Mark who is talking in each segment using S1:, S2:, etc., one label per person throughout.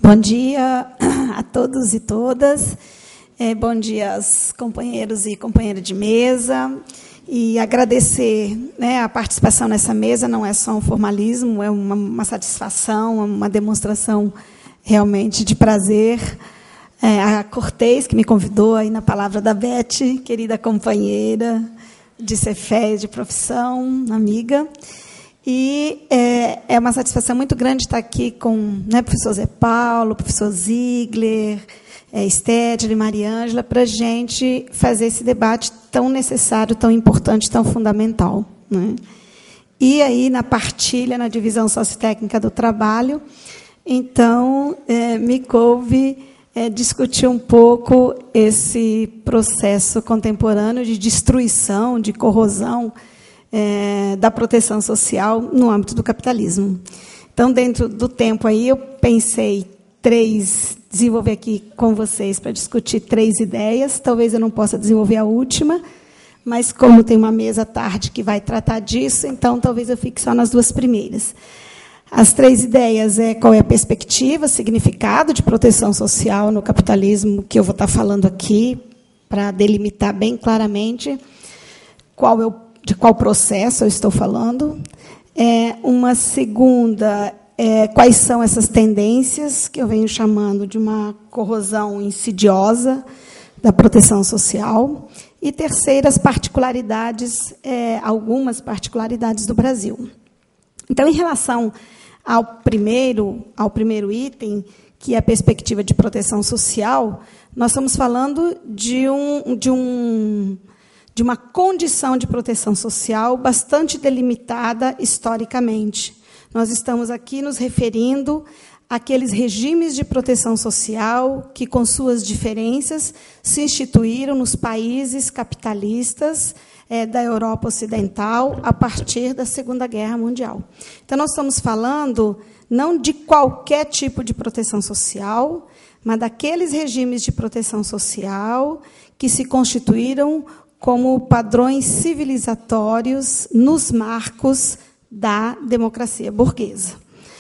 S1: Bom dia a todos e todas. Bom dia aos companheiros e companheiras de mesa. E agradecer, a participação nessa mesa. Não é só um formalismo, é uma satisfação, uma demonstração realmente de prazer. A Cortez, que me convidou aí na palavra da Beth, querida companheira de Cefés, de profissão, amiga. E é uma satisfação muito grande estar aqui com o professor Zé Paulo, o professor Ziegler, Estédia e Mariângela, para a gente fazer esse debate tão necessário, tão importante, tão fundamental. E aí, na partilha, na divisão sociotécnica do trabalho, então, me coube discutir um pouco esse processo contemporâneo de destruição, de corrosão, da proteção social no âmbito do capitalismo. Então, dentro do tempo aí, eu pensei desenvolver aqui com vocês para discutir 3 ideias. Talvez eu não possa desenvolver a última, mas como tem uma mesa à tarde que vai tratar disso, então talvez eu fique só nas 2 primeiras. As 3 ideias qual é a perspectiva, significado de proteção social no capitalismo, que eu vou estar falando aqui, para delimitar bem claramente de qual processo eu estou falando. Uma segunda, quais são essas tendências que eu venho chamando de uma corrosão insidiosa da proteção social. E terceira, as particularidades, algumas particularidades do Brasil. Então, em relação ao primeiro item, que é a perspectiva de proteção social, nós estamos falando de uma condição de proteção social bastante delimitada historicamente. Nós estamos aqui nos referindo àqueles regimes de proteção social que, com suas diferenças, se instituíram nos países capitalistas da Europa Ocidental a partir da Segunda Guerra Mundial. Então, nós estamos falando não de qualquer tipo de proteção social, mas daqueles regimes de proteção social que se constituíram como padrões civilizatórios nos marcos da democracia burguesa.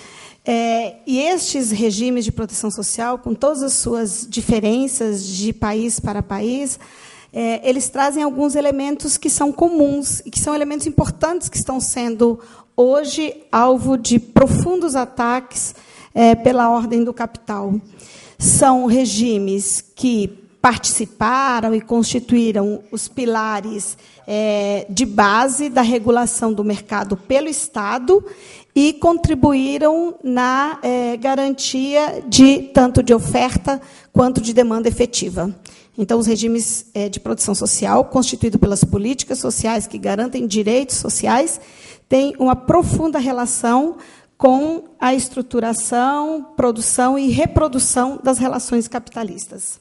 S1: E estes regimes de proteção social, com todas as suas diferenças de país para país, eles trazem alguns elementos que são comuns e que são elementos importantes que estão sendo, hoje, alvo de profundos ataques pela ordem do capital. São regimes que participaram e constituíram os pilares de base da regulação do mercado pelo Estado e contribuíram na garantia tanto de oferta quanto de demanda efetiva. Então, os regimes de proteção social, constituídos pelas políticas sociais que garantem direitos sociais, têm uma profunda relação com a estruturação, produção e reprodução das relações capitalistas.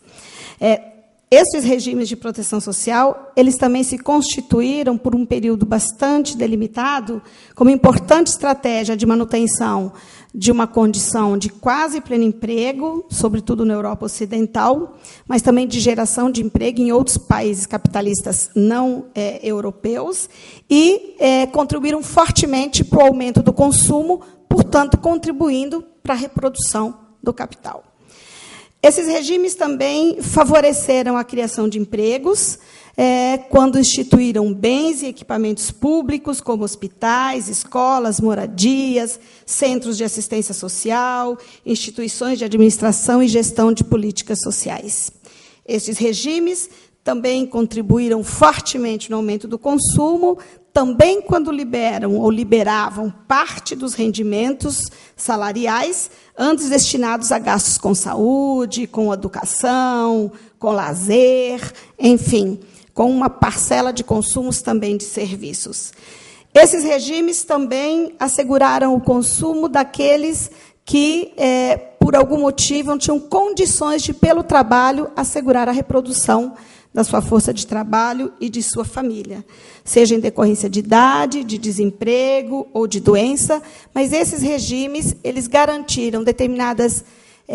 S1: Esses regimes de proteção social, eles também se constituíram, por um período bastante delimitado, como importante estratégia de manutenção de uma condição de quase pleno emprego, sobretudo na Europa Ocidental, mas também de geração de emprego em outros países capitalistas não europeus, e contribuíram fortemente para o aumento do consumo, portanto, contribuindo para a reprodução do capital. Esses regimes também favoreceram a criação de empregos, quando instituíram bens e equipamentos públicos, como hospitais, escolas, moradias, centros de assistência social, instituições de administração e gestão de políticas sociais. Estes regimes também contribuíram fortemente no aumento do consumo, também quando liberam ou liberavam parte dos rendimentos salariais, antes destinados a gastos com saúde, com educação, com lazer, enfim, com uma parcela de consumos também de serviços. Esses regimes também asseguraram o consumo daqueles que, por algum motivo, não tinham condições de, pelo trabalho, assegurar a reprodução da sua força de trabalho e de sua família, seja em decorrência de idade, de desemprego ou de doença, mas esses regimes eles garantiram determinadas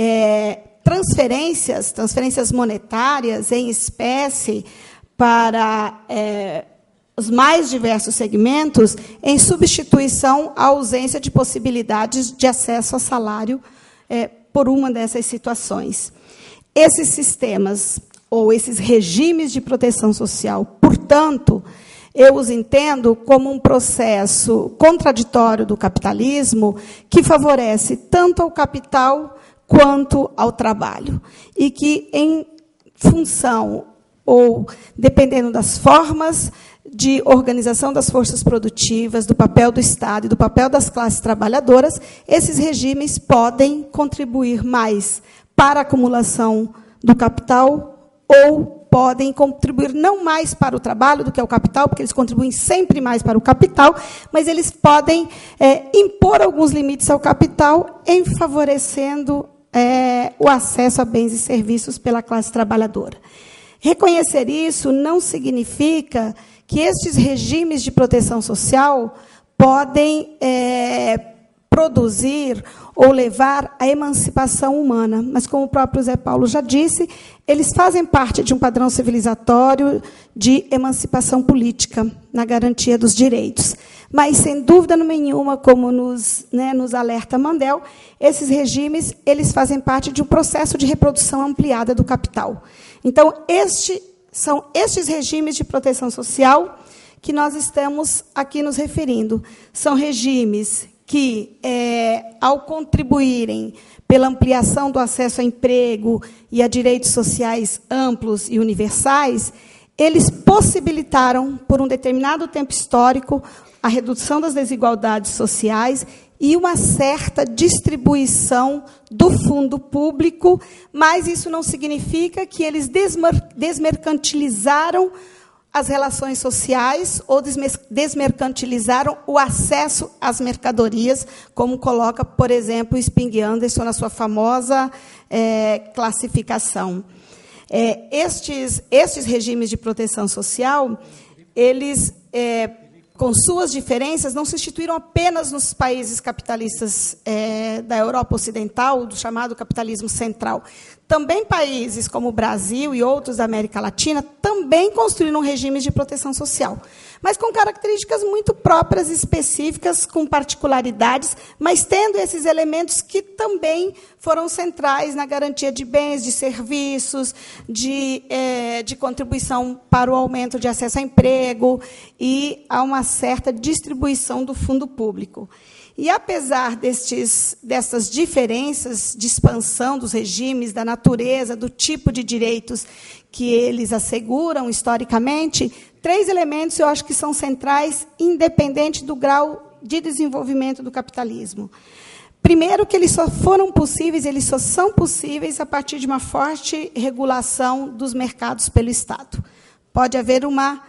S1: transferências monetárias em espécie para os mais diversos segmentos, em substituição à ausência de possibilidades de acesso a salário por uma dessas situações. Esses sistemas, ou esses regimes de proteção social, portanto, eu os entendo como um processo contraditório do capitalismo que favorece tanto ao capital quanto ao trabalho. E que, em função, ou dependendo das formas de organização das forças produtivas, do papel do Estado e do papel das classes trabalhadoras, esses regimes podem contribuir mais para a acumulação do capital ou podem contribuir não mais para o trabalho do que ao capital, porque eles contribuem sempre mais para o capital, mas eles podem impor alguns limites ao capital em favorecendo o acesso a bens e serviços pela classe trabalhadora. Reconhecer isso não significa que estes regimes de proteção social podem produzir ou levar à emancipação humana. Mas, como o próprio Zé Paulo já disse, eles fazem parte de um padrão civilizatório de emancipação política, na garantia dos direitos. Mas, sem dúvida nenhuma, como nos alerta Mandel, esses regimes eles fazem parte de um processo de reprodução ampliada do capital. Então, são estes regimes de proteção social que nós estamos aqui nos referindo. São regimes que, ao contribuírem pela ampliação do acesso a emprego e a direitos sociais amplos e universais, eles possibilitaram, por um determinado tempo histórico, a redução das desigualdades sociais e uma certa distribuição do fundo público, mas isso não significa que eles desmercantilizaram as relações sociais ou desmercantilizaram o acesso às mercadorias, como coloca, por exemplo, Spink Anderson na sua famosa classificação. Estes regimes de proteção social, eles, com suas diferenças, não se instituíram apenas nos países capitalistas da Europa Ocidental, do chamado capitalismo central. Também países como o Brasil e outros da América Latina também construíram regimes de proteção social, mas com características muito próprias e específicas, com particularidades, mas tendo esses elementos que também foram centrais na garantia de bens, de serviços, de contribuição para o aumento de acesso a emprego e a uma certa distribuição do fundo público. E, apesar dessas diferenças de expansão dos regimes, da natureza, do tipo de direitos que eles asseguram historicamente, 3 elementos eu acho que são centrais, independente do grau de desenvolvimento do capitalismo. Primeiro, que eles só foram possíveis, eles só são possíveis a partir de uma forte regulação dos mercados pelo Estado. Pode haver uma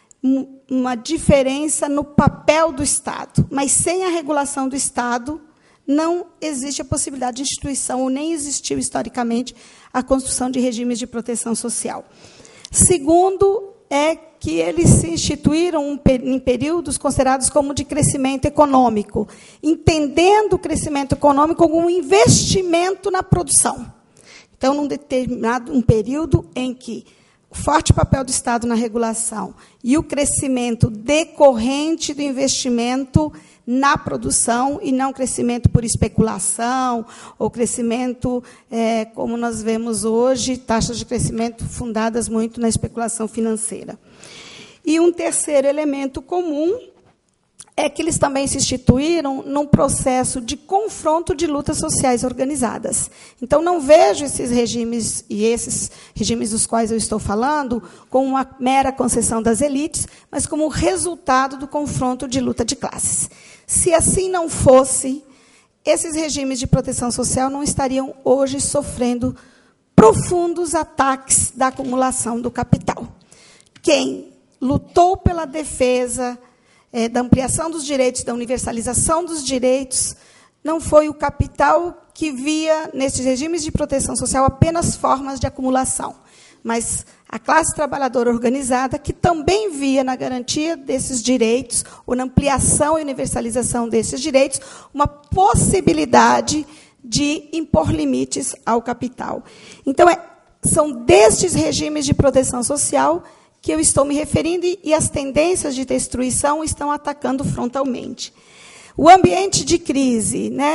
S1: diferença no papel do Estado, mas sem a regulação do Estado não existe a possibilidade de instituição, ou nem existiu historicamente, a construção de regimes de proteção social. Segundo, que eles se instituíram em períodos considerados como de crescimento econômico, entendendo o crescimento econômico como um investimento na produção. Então, num determinado período em que o forte papel do Estado na regulação e o crescimento decorrente do investimento na produção, e não crescimento por especulação, ou crescimento, como nós vemos hoje, taxas de crescimento fundadas muito na especulação financeira. E um terceiro elemento comum é que eles também se instituíram num processo de confronto de lutas sociais organizadas. Então, não vejo esses regimes, e esses regimes dos quais eu estou falando, como uma mera concessão das elites, mas como resultado do confronto de luta de classes. Se assim não fosse, esses regimes de proteção social não estariam hoje sofrendo profundos ataques da acumulação do capital. Quem lutou pela defesa da ampliação dos direitos, da universalização dos direitos, não foi o capital que via, nesses regimes de proteção social, apenas formas de acumulação, mas a classe trabalhadora organizada, que também via na garantia desses direitos, ou na ampliação e universalização desses direitos, uma possibilidade de impor limites ao capital. Então, são destes regimes de proteção social que eu estou me referindo, e as tendências de destruição estão atacando frontalmente. O ambiente de crise,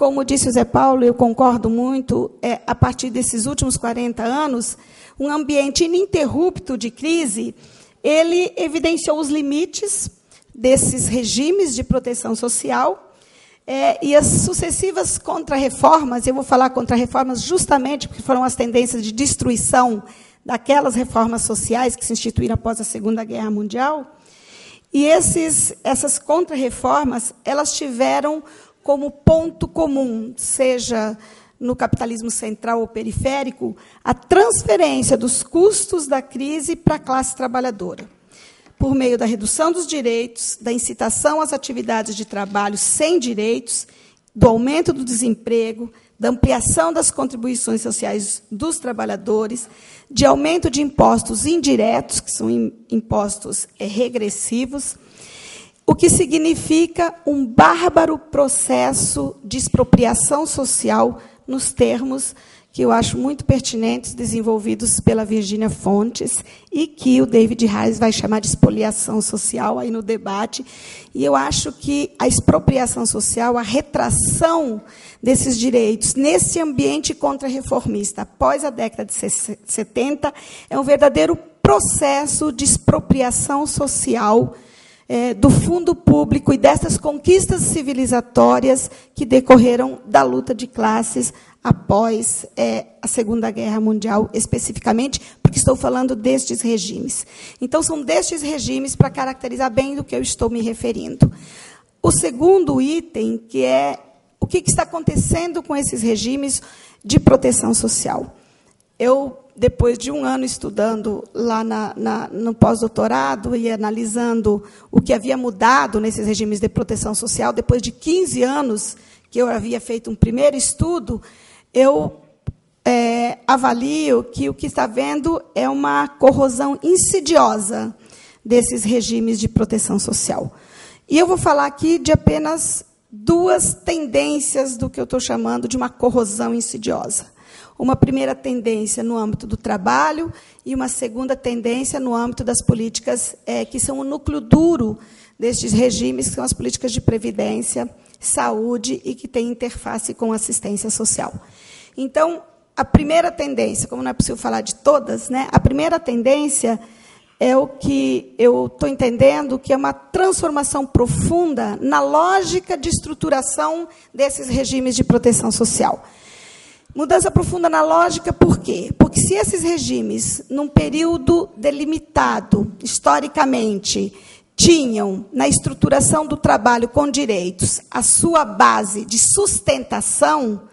S1: como disse o Zé Paulo, eu concordo muito, a partir desses últimos 40 anos, um ambiente ininterrupto de crise, ele evidenciou os limites desses regimes de proteção social, e as sucessivas contrarreformas, eu vou falar contrarreformas justamente porque foram as tendências de destruição daquelas reformas sociais que se instituíram após a Segunda Guerra Mundial, e essas contrarreformas, elas tiveram como ponto comum, seja no capitalismo central ou periférico, a transferência dos custos da crise para a classe trabalhadora, por meio da redução dos direitos, da incitação às atividades de trabalho sem direitos, do aumento do desemprego, da ampliação das contribuições sociais dos trabalhadores, de aumento de impostos indiretos, que são impostos regressivos, o que significa um bárbaro processo de expropriação social nos termos que eu acho muito pertinentes, desenvolvidos pela Virginia Fontes, e que o David Reis vai chamar de expoliação social aí no debate. E eu acho que a expropriação social, a retração desses direitos nesse ambiente contrarreformista, após a década de 70, é um verdadeiro processo de expropriação social do fundo público e dessas conquistas civilizatórias que decorreram da luta de classes após a Segunda Guerra Mundial, especificamente, porque estou falando destes regimes. Então, são destes regimes para caracterizar bem do que eu estou me referindo. O segundo item, que é o que está acontecendo com esses regimes de proteção social. Eu, depois de um ano estudando lá no pós-doutorado e analisando o que havia mudado nesses regimes de proteção social, depois de 15 anos que eu havia feito um primeiro estudo, eu avalio que o que está vendo é uma corrosão insidiosa desses regimes de proteção social. E eu vou falar aqui de apenas duas tendências do que eu estou chamando de uma corrosão insidiosa. Uma primeira tendência no âmbito do trabalho e uma segunda tendência no âmbito das políticas que são o núcleo duro destes regimes, que são as políticas de previdência, saúde e que têm interface com assistência social. Então, a primeira tendência, como não é possível falar de todas, né, a primeira tendência é o que eu estou entendendo que é uma transformação profunda na lógica de estruturação desses regimes de proteção social. Mudança profunda na lógica, por quê? Porque se esses regimes, num período delimitado, historicamente, tinham, na estruturação do trabalho com direitos, a sua base de sustentação,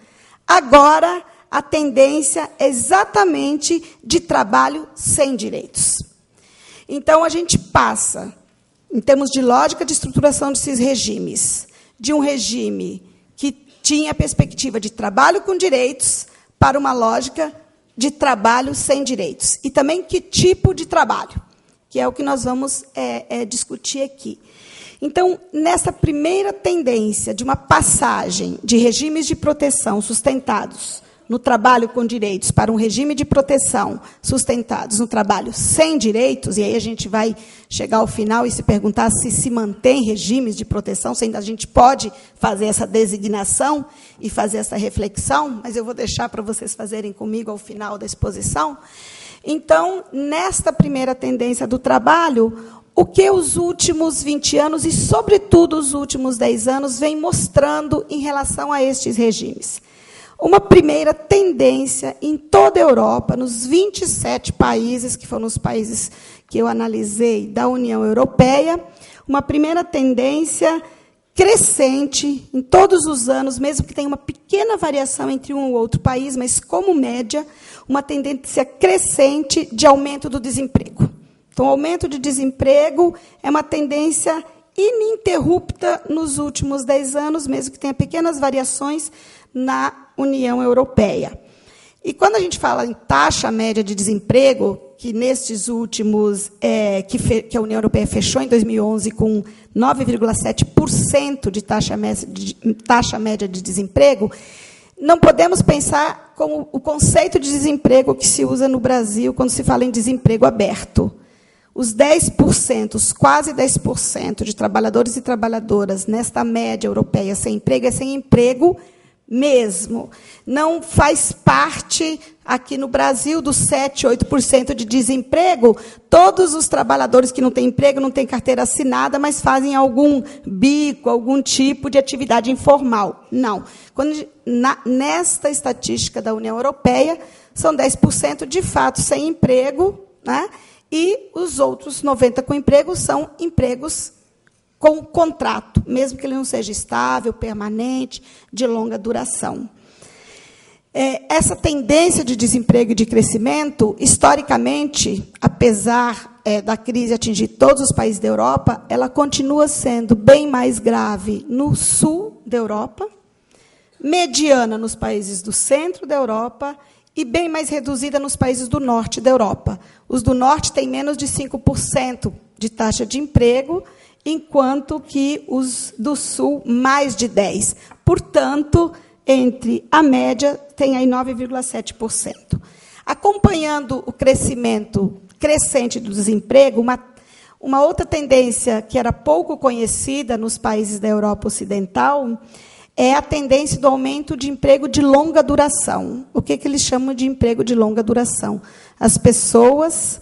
S1: agora a tendência é exatamente de trabalho sem direitos. Então, a gente passa, em termos de lógica de estruturação desses regimes, de um regime que tinha a perspectiva de trabalho com direitos para uma lógica de trabalho sem direitos. E também que tipo de trabalho, que é o que nós vamos discutir aqui. Então, nessa primeira tendência de uma passagem de regimes de proteção sustentados no trabalho com direitos para um regime de proteção sustentados no trabalho sem direitos, e aí a gente vai chegar ao final e se perguntar se mantém regimes de proteção, se ainda a gente pode fazer essa designação e fazer essa reflexão, mas eu vou deixar para vocês fazerem comigo ao final da exposição. Então, nesta primeira tendência do trabalho, o que os últimos 20 anos, e, sobretudo, os últimos 10 anos, vem mostrando em relação a estes regimes? Uma primeira tendência em toda a Europa, nos 27 países, que foram os países que eu analisei da União Europeia, uma primeira tendência crescente em todos os anos, mesmo que tenha uma pequena variação entre um ou outro país, mas, como média, uma tendência crescente de aumento do desemprego. Então, o aumento de desemprego é uma tendência ininterrupta nos últimos 10 anos, mesmo que tenha pequenas variações na União Europeia. E quando a gente fala em taxa média de desemprego, que nestes últimos, que a União Europeia fechou em 2011 com 9,7% de taxa média de desemprego, não podemos pensar como o conceito de desemprego que se usa no Brasil quando se fala em desemprego aberto. Os 10%, os quase 10% de trabalhadores e trabalhadoras nesta média europeia sem emprego, é sem emprego mesmo. Não faz parte, aqui no Brasil, dos 7%, 8% de desemprego. Todos os trabalhadores que não têm emprego, não têm carteira assinada, mas fazem algum bico, algum tipo de atividade informal. Não. Nesta estatística da União Europeia, são 10% de fato sem emprego, né? E os outros 90% com emprego são empregos com contrato, mesmo que ele não seja estável, permanente, de longa duração. Essa tendência de desemprego e de crescimento, historicamente, apesar da crise atingir todos os países da Europa, ela continua sendo bem mais grave no sul da Europa, mediana nos países do centro da Europa e bem mais reduzida nos países do norte da Europa. Os do norte têm menos de 5% de taxa de emprego, enquanto que os do sul, mais de 10%. Portanto, entre a média, tem aí 9,7%. Acompanhando o crescimento crescente do desemprego, uma outra tendência que era pouco conhecida nos países da Europa Ocidental é a tendência do aumento de emprego de longa duração. O que eles chamam de emprego de longa duração? As pessoas...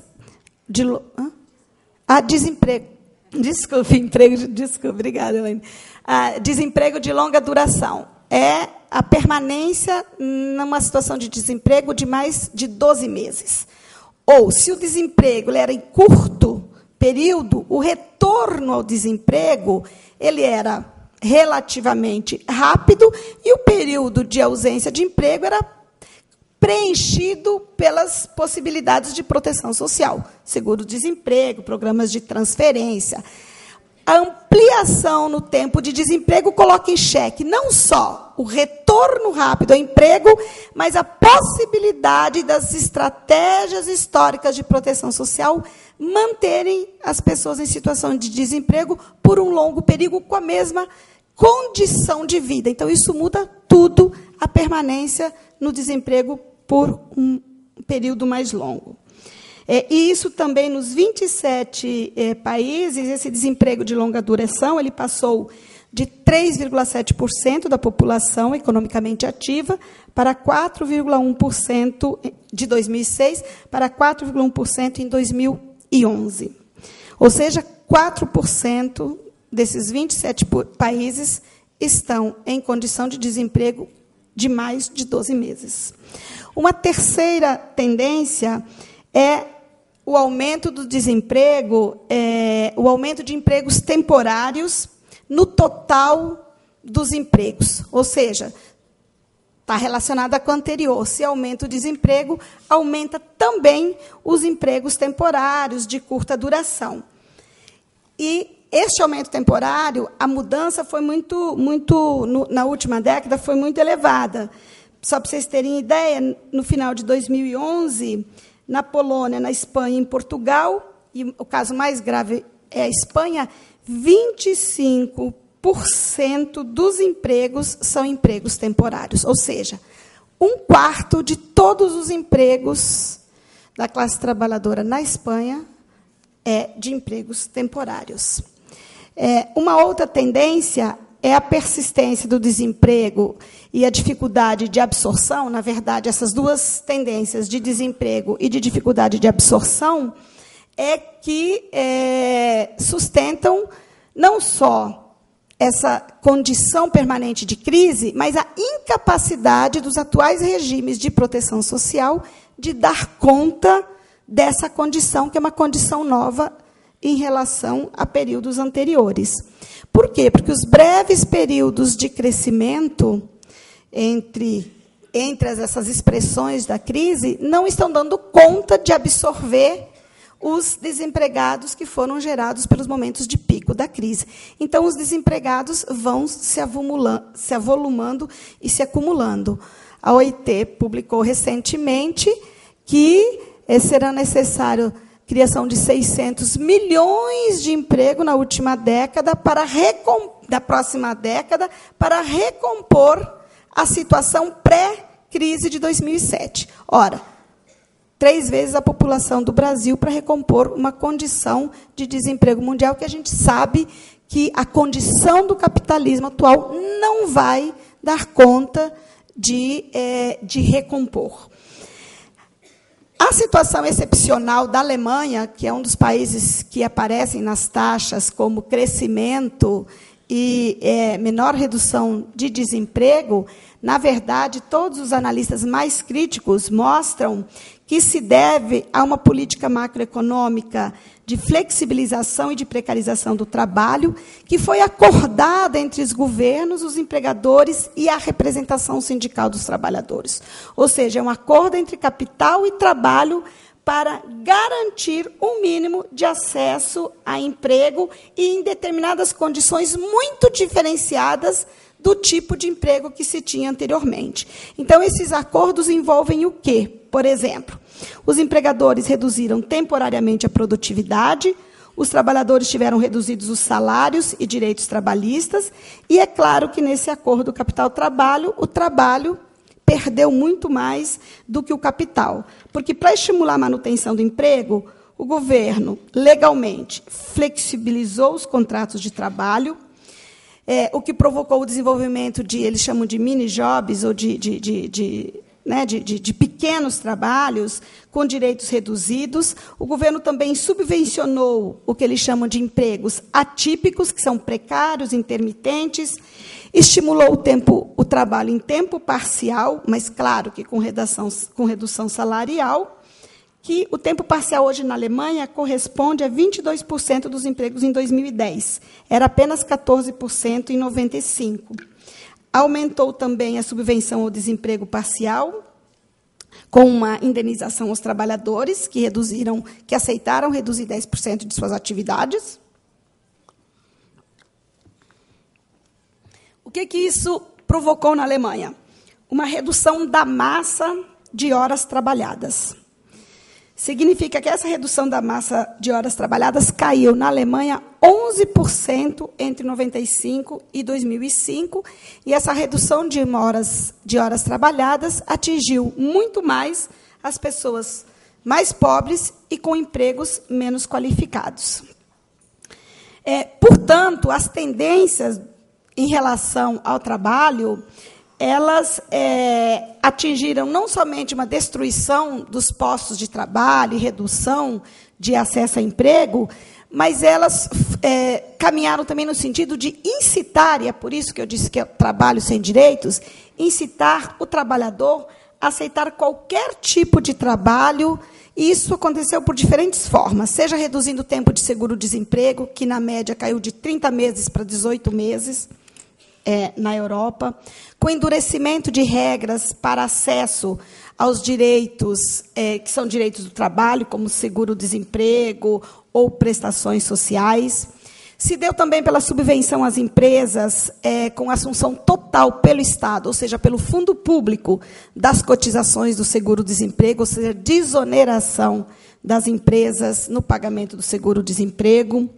S1: desemprego. Desculpe, obrigada, Elaine. Desemprego de longa duração é a permanência numa situação de desemprego de mais de 12 meses. Ou, se o desemprego ele era em curto período, o retorno ao desemprego ele era relativamente rápido e o período de ausência de emprego era preenchido pelas possibilidades de proteção social, seguro-desemprego, programas de transferência. A ampliação no tempo de desemprego coloca em xeque não só o retorno rápido ao emprego, mas a possibilidade das estratégias históricas de proteção social manterem as pessoas em situação de desemprego por um longo período com a mesma condição de vida. Então, isso muda tudo, a permanência no desemprego por um período mais longo. E isso também, nos 27 países, esse desemprego de longa duração, ele passou de 3,7% da população economicamente ativa para 4,1% de 2006 para 4,1% em 2011. Ou seja, 4% desses 27 países estão em condição de desemprego de mais de 12 meses. Uma terceira tendência é o aumento do desemprego, o aumento de empregos temporários no total dos empregos. Ou seja, está relacionada com a anterior. Se aumenta o desemprego, aumenta também os empregos temporários de curta duração. E este aumento temporário, a mudança foi na última década, foi muito elevada. Só para vocês terem ideia, no final de 2011, na Polônia, na Espanha e em Portugal, e o caso mais grave é a Espanha, 25% dos empregos são empregos temporários. Ou seja, 1/4 de todos os empregos da classe trabalhadora na Espanha é de empregos temporários. Uma outra tendência é a persistência do desemprego e a dificuldade de absorção. Na verdade, essas duas tendências de desemprego e de dificuldade de absorção é que sustentam não só essa condição permanente de crise, mas a incapacidade dos atuais regimes de proteção social de dar conta dessa condição, que é uma condição nova em relação a períodos anteriores. Por quê? Porque os breves períodos de crescimento entre essas expressões da crise não estão dando conta de absorver os desempregados que foram gerados pelos momentos de pico da crise. Então, os desempregados vão se avolumando e se acumulando. A OIT publicou recentemente que será necessário criação de 600 milhões de emprego na última década da próxima década para recompor a situação pré-crise de 2007. Ora, 3 vezes a população do Brasil para recompor uma condição de desemprego mundial que a gente sabe que a condição do capitalismo atual não vai dar conta de recompor. A situação excepcional da Alemanha, que é um dos países que aparecem nas taxas como crescimento e menor redução de desemprego, na verdade, todos os analistas mais críticos mostram que se deve a uma política macroeconômica de flexibilização e de precarização do trabalho, que foi acordada entre os governos, os empregadores e a representação sindical dos trabalhadores. Ou seja, é um acordo entre capital e trabalho para garantir um mínimo de acesso a emprego e em determinadas condições muito diferenciadas do tipo de emprego que se tinha anteriormente. Então, esses acordos envolvem o quê? Por exemplo, os empregadores reduziram temporariamente a produtividade, os trabalhadores tiveram reduzidos os salários e direitos trabalhistas, e é claro que, nesse acordo capital-trabalho, o trabalho perdeu muito mais do que o capital. Porque, para estimular a manutenção do emprego, o governo, legalmente, flexibilizou os contratos de trabalho, o que provocou o desenvolvimento de, eles chamam de mini-jobs, ou de pequenos trabalhos com direitos reduzidos. O governo também subvencionou o que eles chamam de empregos atípicos, que são precários, intermitentes, estimulou o trabalho em tempo parcial, mas, claro, que com redução salarial, que o tempo parcial hoje na Alemanha corresponde a 22% dos empregos em 2010. Era apenas 14% em 95. Aumentou também a subvenção ao desemprego parcial, com uma indenização aos trabalhadores que aceitaram reduzir 10% de suas atividades. O que isso provocou na Alemanha? Uma redução da massa de horas trabalhadas. Significa que essa redução da massa de horas trabalhadas caiu na Alemanha 11% entre 95 e 2005, e essa redução de horas trabalhadas atingiu muito mais as pessoas mais pobres e com empregos menos qualificados. Portanto, as tendências em relação ao trabalho, elas atingiram não somente uma destruição dos postos de trabalho e redução de acesso a emprego, mas elas caminharam também no sentido de incitar, e é por isso que eu disse que é trabalho sem direitos, incitar o trabalhador a aceitar qualquer tipo de trabalho, e isso aconteceu por diferentes formas, seja reduzindo o tempo de seguro-desemprego, que, na média, caiu de 30 meses para 18 meses, na Europa, com endurecimento de regras para acesso aos direitos, que são direitos do trabalho, como seguro-desemprego ou prestações sociais. Se deu também pela subvenção às empresas, com assunção total pelo Estado, ou seja, pelo fundo público, das cotizações do seguro-desemprego, ou seja, desoneração das empresas no pagamento do seguro-desemprego,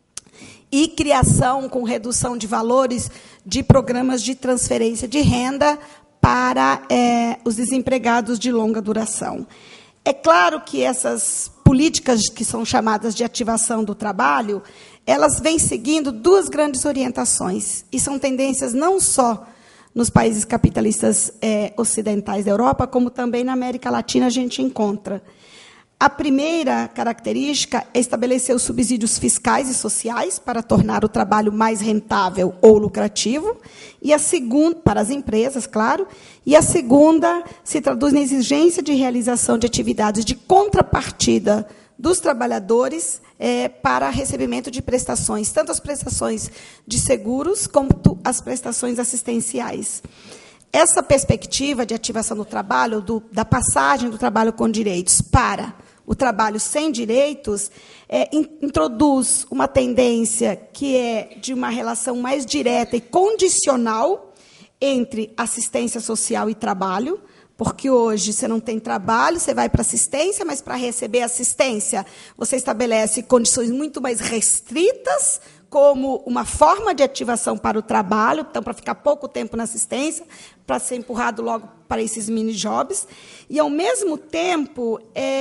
S1: e criação com redução de valores de programas de transferência de renda para os desempregados de longa duração. É claro que essas políticas que são chamadas de ativação do trabalho, elas vêm seguindo duas grandes orientações, e são tendências não só nos países capitalistas ocidentais da Europa, como também na América Latina a gente encontra. A primeira característica é estabelecer os subsídios fiscais e sociais para tornar o trabalho mais rentável ou lucrativo, e a segunda, para as empresas, claro, e a segunda se traduz na exigência de realização de atividades de contrapartida dos trabalhadores para recebimento de prestações, tanto as prestações de seguros como as prestações assistenciais. Essa perspectiva de ativação do trabalho, da passagem do trabalho com direitos para o trabalho sem direitos, introduz uma tendência que é de uma relação mais direta e condicional entre assistência social e trabalho, porque hoje você não tem trabalho, você vai para assistência, mas para receber assistência você estabelece condições muito mais restritas, como uma forma de ativação para o trabalho, então, para ficar pouco tempo na assistência, para ser empurrado logo para esses mini-jobs. E, ao mesmo tempo,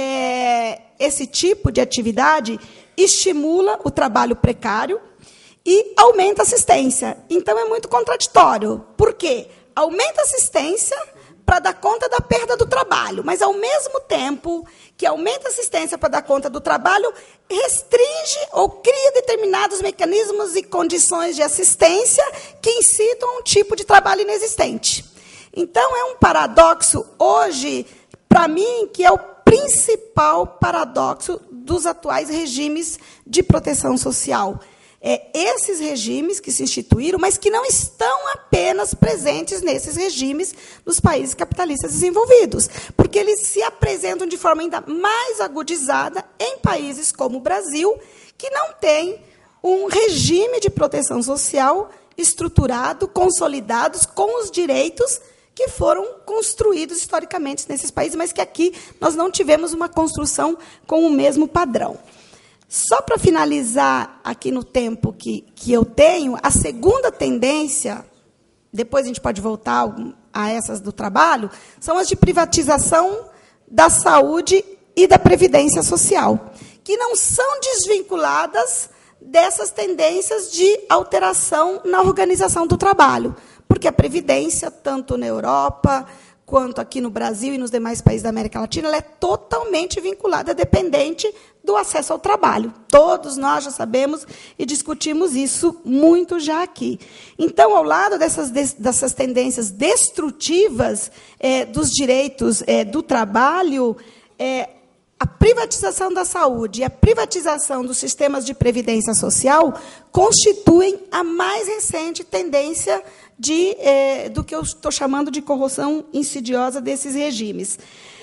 S1: esse tipo de atividade estimula o trabalho precário e aumenta a assistência. Então, é muito contraditório. Por quê? aumenta a assistência para dar conta da perda do trabalho, mas, ao mesmo tempo que aumenta a assistência para dar conta do trabalho, restringe ou cria determinados mecanismos e condições de assistência que incitam a um tipo de trabalho inexistente. Então, é um paradoxo, hoje, para mim, que é o principal paradoxo dos atuais regimes de proteção social. Esses regimes que se instituíram, mas que não estão apenas presentes nesses regimes dos países capitalistas desenvolvidos, porque eles se apresentam de forma ainda mais agudizada em países como o Brasil, que não tem um regime de proteção social estruturado, consolidados, com os direitos que foram construídos historicamente nesses países, mas que aqui nós não tivemos uma construção com o mesmo padrão. Só para finalizar aqui no tempo que eu tenho, a segunda tendência, depois a gente pode voltar a essas do trabalho, são as de privatização da saúde e da previdência social, que não são desvinculadas dessas tendências de alteração na organização do trabalho, porque a previdência, tanto na Europa quanto aqui no Brasil e nos demais países da América Latina, ela é totalmente vinculada, dependente do acesso ao trabalho. Todos nós já sabemos e discutimos isso muito já aqui. Então, ao lado dessas tendências destrutivas dos direitos do trabalho, a privatização da saúde e a privatização dos sistemas de previdência social constituem a mais recente tendência do que eu estou chamando de corrosão insidiosa desses regimes.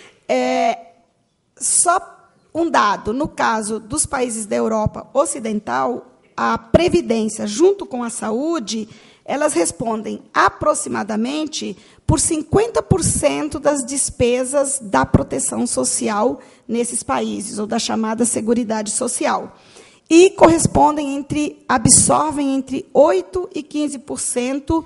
S1: Só um dado, no caso dos países da Europa Ocidental, a previdência, junto com a saúde, elas respondem aproximadamente por 50% das despesas da proteção social nesses países, ou da chamada Seguridade Social. E absorvem entre 8% e 15%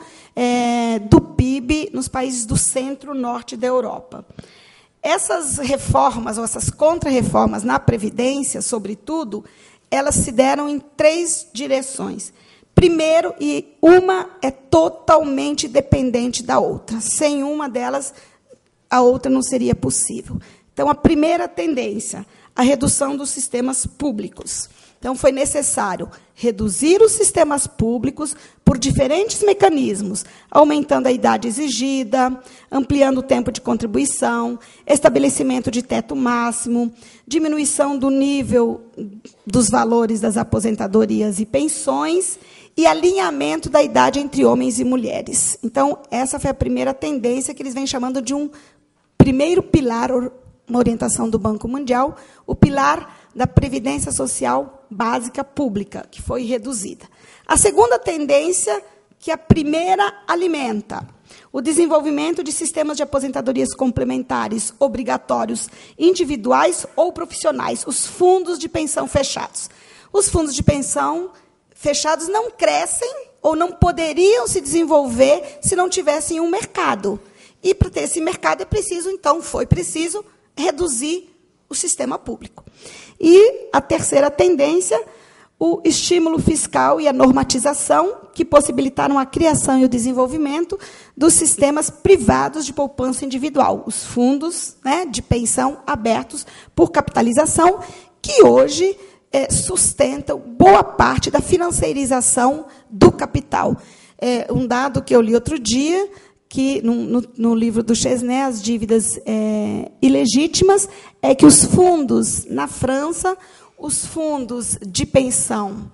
S1: do PIB nos países do centro-norte da Europa. Essas reformas, ou essas contra-reformas na Previdência, sobretudo, elas se deram em 3 direções. Primeiro, e uma é totalmente dependente da outra. Sem uma delas, a outra não seria possível. Então, a primeira tendência, a redução dos sistemas públicos. Então, foi necessário reduzir os sistemas públicos por diferentes mecanismos, aumentando a idade exigida, ampliando o tempo de contribuição, estabelecimento de teto máximo, diminuição do nível dos valores das aposentadorias e pensões e alinhamento da idade entre homens e mulheres. Então, essa foi a primeira tendência que eles vêm chamando de um primeiro pilar, uma orientação do Banco Mundial, o pilar da Previdência Social Básica Pública, que foi reduzida. A segunda tendência, que a primeira alimenta, o desenvolvimento de sistemas de aposentadorias complementares obrigatórios, individuais ou profissionais, os fundos de pensão fechados. Os fundos de pensão fechados não crescem ou não poderiam se desenvolver se não tivessem um mercado. E, para ter esse mercado, foi preciso reduzir o sistema público. E a terceira tendência, o estímulo fiscal e a normatização, que possibilitaram a criação e o desenvolvimento dos sistemas privados de poupança individual, os fundos, de pensão abertos por capitalização, que hoje sustentam boa parte da financiarização do capital. Um dado que eu li outro dia, que no livro do Chesnais, As Dívidas Ilegítimas, é que os fundos, na França, os fundos de pensão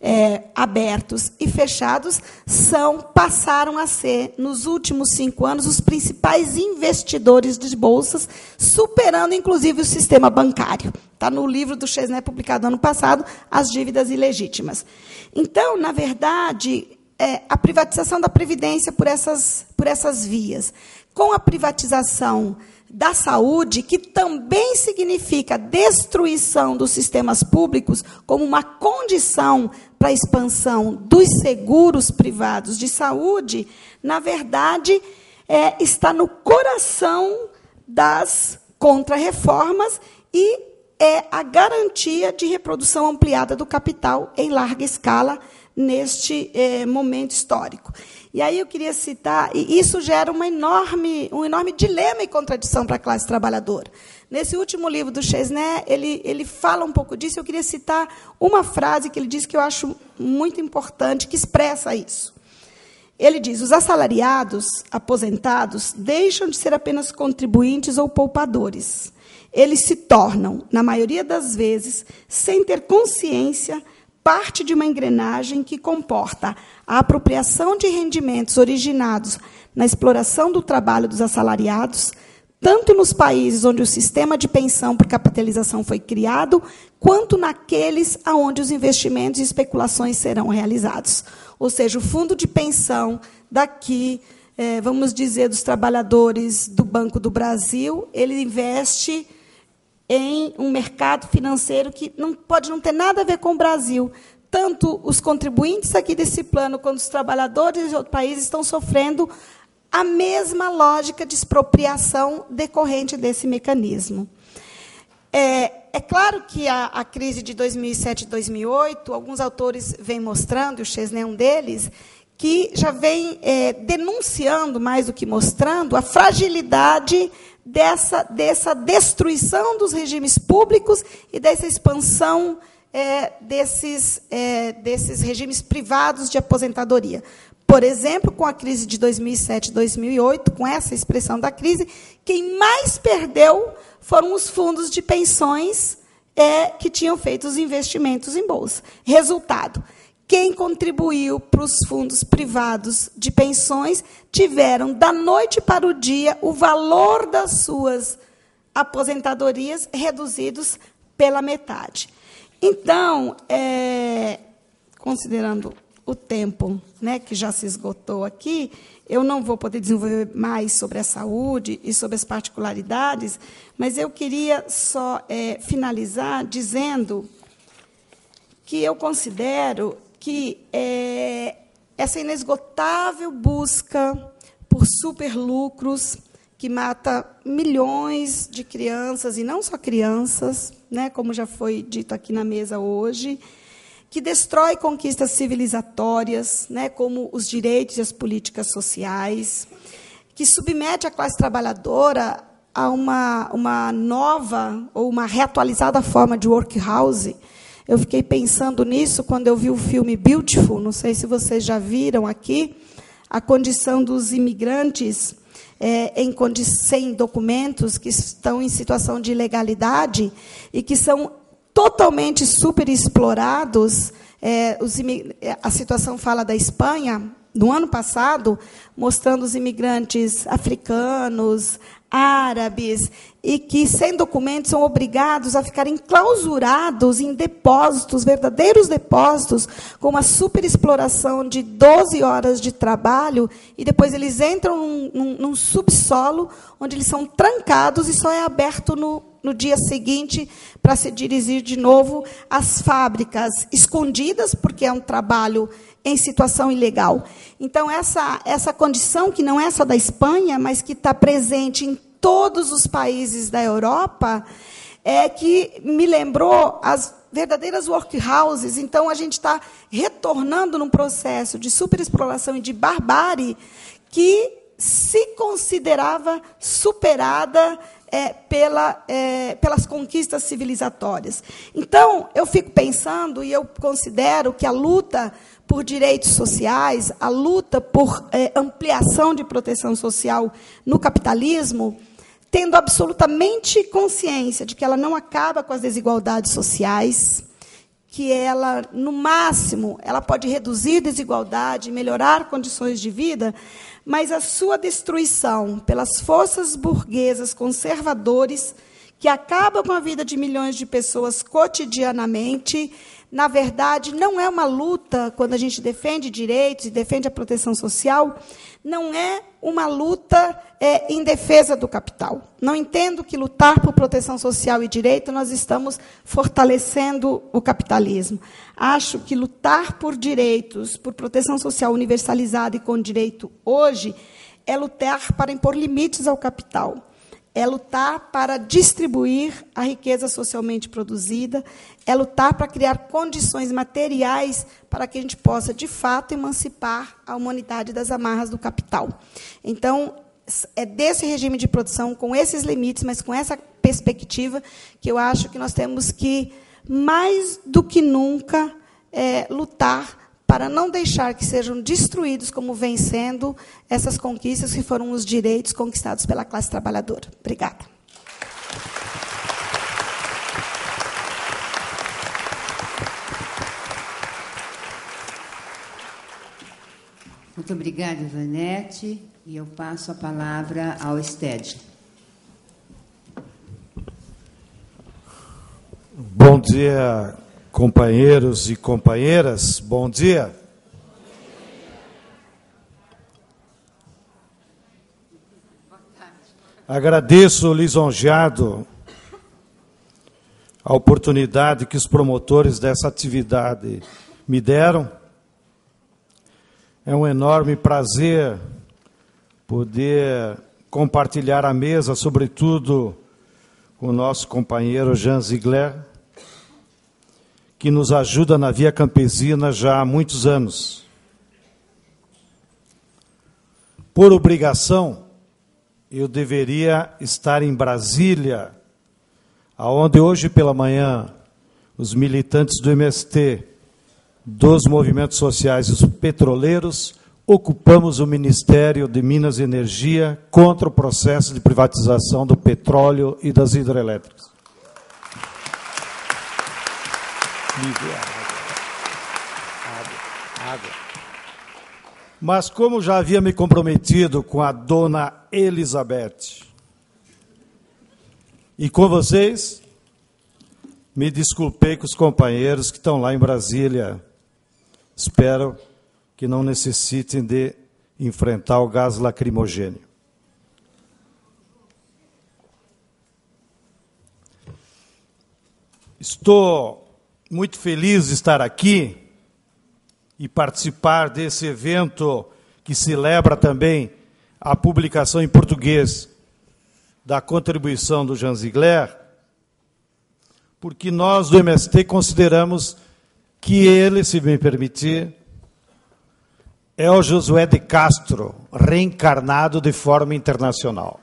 S1: abertos e fechados passaram a ser, nos últimos 5 anos, os principais investidores de bolsas, superando, inclusive, o sistema bancário. Está no livro do Chesnais, publicado ano passado, As Dívidas Ilegítimas. Então, na verdade, a privatização da Previdência por essas vias, com a privatização da saúde, que também significa destruição dos sistemas públicos como uma condição para a expansão dos seguros privados de saúde, na verdade, está no coração das contrarreformas e é a garantia de reprodução ampliada do capital em larga escala neste momento histórico. E aí eu queria citar, e isso gera um enorme dilema e contradição para a classe trabalhadora. Nesse último livro do Chesney, ele fala um pouco disso. Eu queria citar uma frase que ele diz que eu acho muito importante, que expressa isso. Ele diz: os assalariados, aposentados, deixam de ser apenas contribuintes ou poupadores. Eles se tornam, na maioria das vezes, sem ter consciência, parte de uma engrenagem que comporta a apropriação de rendimentos originados na exploração do trabalho dos assalariados, tanto nos países onde o sistema de pensão por capitalização foi criado, quanto naqueles onde os investimentos e especulações serão realizados. Ou seja, o fundo de pensão daqui, vamos dizer, dos trabalhadores do Banco do Brasil, ele investe em um mercado financeiro que pode não ter nada a ver com o Brasil. Tanto os contribuintes aqui desse plano, quanto os trabalhadores de outro país estão sofrendo a mesma lógica de expropriação decorrente desse mecanismo. É claro que a crise de 2007 e 2008, alguns autores vêm mostrando, e o Chesney é um deles, que já vem denunciando, mais do que mostrando, a fragilidade dessa destruição dos regimes públicos e dessa expansão desses regimes privados de aposentadoria. Por exemplo, com a crise de 2007 e 2008, com essa expressão da crise, quem mais perdeu foram os fundos de pensões que tinham feito os investimentos em bolsa. Resultado: quem contribuiu para os fundos privados de pensões tiveram, da noite para o dia, o valor das suas aposentadorias reduzidos pela metade. Então, considerando o tempo, né, que já se esgotou aqui, eu não vou poder desenvolver mais sobre a saúde e sobre as particularidades, mas eu queria só finalizar dizendo que eu considero que essa inesgotável busca por superlucros que mata milhões de crianças, e não só crianças, né, como já foi dito aqui na mesa hoje, que destrói conquistas civilizatórias, né, como os direitos e as políticas sociais, que submete a classe trabalhadora a uma nova ou uma reatualizada forma de workhouse. Eu fiquei pensando nisso quando eu vi o filme Beautiful, não sei se vocês já viram aqui, a condição dos imigrantes sem documentos, que estão em situação de ilegalidade e que são totalmente superexplorados. A situação fala da Espanha, no ano passado, mostrando os imigrantes africanos, árabes, e que, sem documentos, são obrigados a ficarem enclausurados em depósitos, verdadeiros depósitos, com uma superexploração de 12 horas de trabalho, e depois eles entram num subsolo, onde eles são trancados e só é aberto no dia seguinte para se dirigir de novo às fábricas escondidas, porque é um trabalho em situação ilegal. Então, essa condição, que não é só da Espanha, mas que está presente em todos os países da Europa, que me lembrou as verdadeiras workhouses. Então, a gente está retornando num processo de superexploração e de barbárie que se considerava superada pelas conquistas civilizatórias. Então, eu fico pensando, e eu considero que a luta por direitos sociais, a luta por ampliação de proteção social no capitalismo, tendo absolutamente consciência de que ela não acaba com as desigualdades sociais, que ela, no máximo, ela pode reduzir desigualdade, melhorar condições de vida, mas a sua destruição pelas forças burguesas conservadores, que acabam com a vida de milhões de pessoas cotidianamente, na verdade, não é uma luta, quando a gente defende direitos e defende a proteção social, não é uma luta em defesa do capital. Não entendo que lutar por proteção social e direito nós estamos fortalecendo o capitalismo. Acho que lutar por direitos, por proteção social universalizada e com direito hoje, é lutar para impor limites ao capital. é lutar para distribuir a riqueza socialmente produzida, é lutar para criar condições materiais para que a gente possa, de fato, emancipar a humanidade das amarras do capital. Então, é desse regime de produção, com esses limites, mas com essa perspectiva, que eu acho que nós temos que, mais do que nunca, lutar para não deixar que sejam destruídos, como vem sendo, essas conquistas que foram os direitos conquistados pela classe trabalhadora. Obrigada.
S2: Muito obrigada, Ivanete. E eu passo a palavra ao Sted.
S3: Bom dia, companheiros e companheiras, bom dia. Agradeço lisonjeado a oportunidade que os promotores dessa atividade me deram. É um enorme prazer poder compartilhar a mesa, sobretudo com o nosso companheiro Jean Ziegler, que nos ajuda na Via Campesina já há muitos anos. Por obrigação, eu deveria estar em Brasília, aonde hoje pela manhã os militantes do MST, dos movimentos sociais e os petroleiros, ocupamos o Ministério de Minas e Energia contra o processo de privatização do petróleo e das hidrelétricas. Água. Mas como já havia me comprometido com a dona Elizabeth e com vocês, me desculpei com os companheiros que estão lá em Brasília. Espero que não necessitem de enfrentar o gás lacrimogêneo. Estou muito feliz de estar aqui e participar desse evento que celebra também a publicação em português da contribuição do Jean Ziegler, porque nós do MST consideramos que ele, se me permitir, é o Josué de Castro, reencarnado de forma internacional.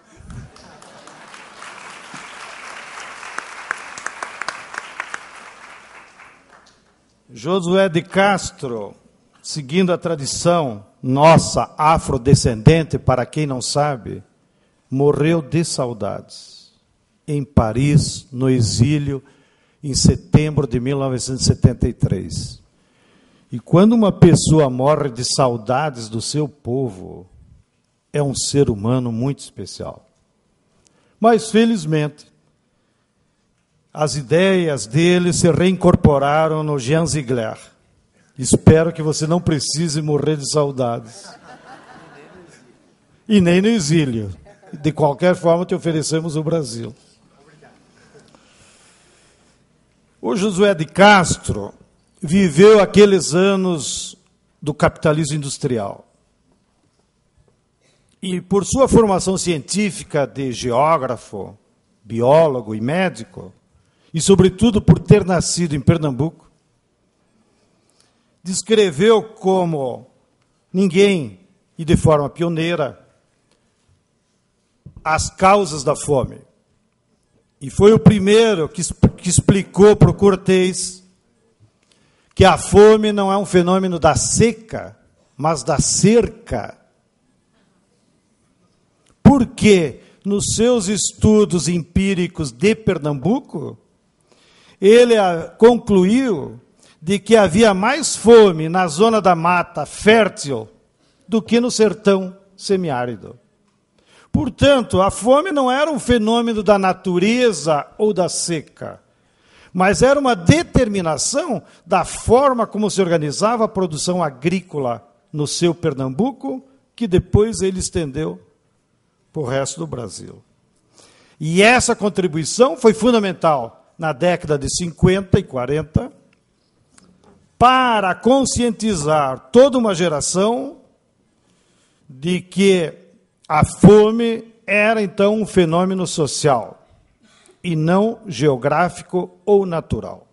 S3: Josué de Castro, seguindo a tradição nossa afrodescendente, para quem não sabe, morreu de saudades em Paris, no exílio, em setembro de 1973. E quando uma pessoa morre de saudades do seu povo, é um ser humano muito especial. Mas, felizmente, as ideias dele se reincorporaram no Jean Ziegler. Espero que você não precise morrer de saudades. E nem no exílio. De qualquer forma, te oferecemos o Brasil. O Josué de Castro viveu aqueles anos do capitalismo industrial. E, por sua formação científica de geógrafo, biólogo e médico, e, sobretudo, por ter nascido em Pernambuco, descreveu como ninguém, e de forma pioneira, as causas da fome. E foi o primeiro que explicou para o Cortés que a fome não é um fenômeno da seca, mas da cerca. Porque, nos seus estudos empíricos de Pernambuco, ele concluiu de que havia mais fome na zona da mata fértil do que no sertão semiárido. Portanto, a fome não era um fenômeno da natureza ou da seca, mas era uma determinação da forma como se organizava a produção agrícola no seu Pernambuco, que depois ele estendeu para o resto do Brasil. E essa contribuição foi fundamental na década de 50 e 40 para conscientizar toda uma geração de que a fome era então um fenômeno social e não geográfico ou natural.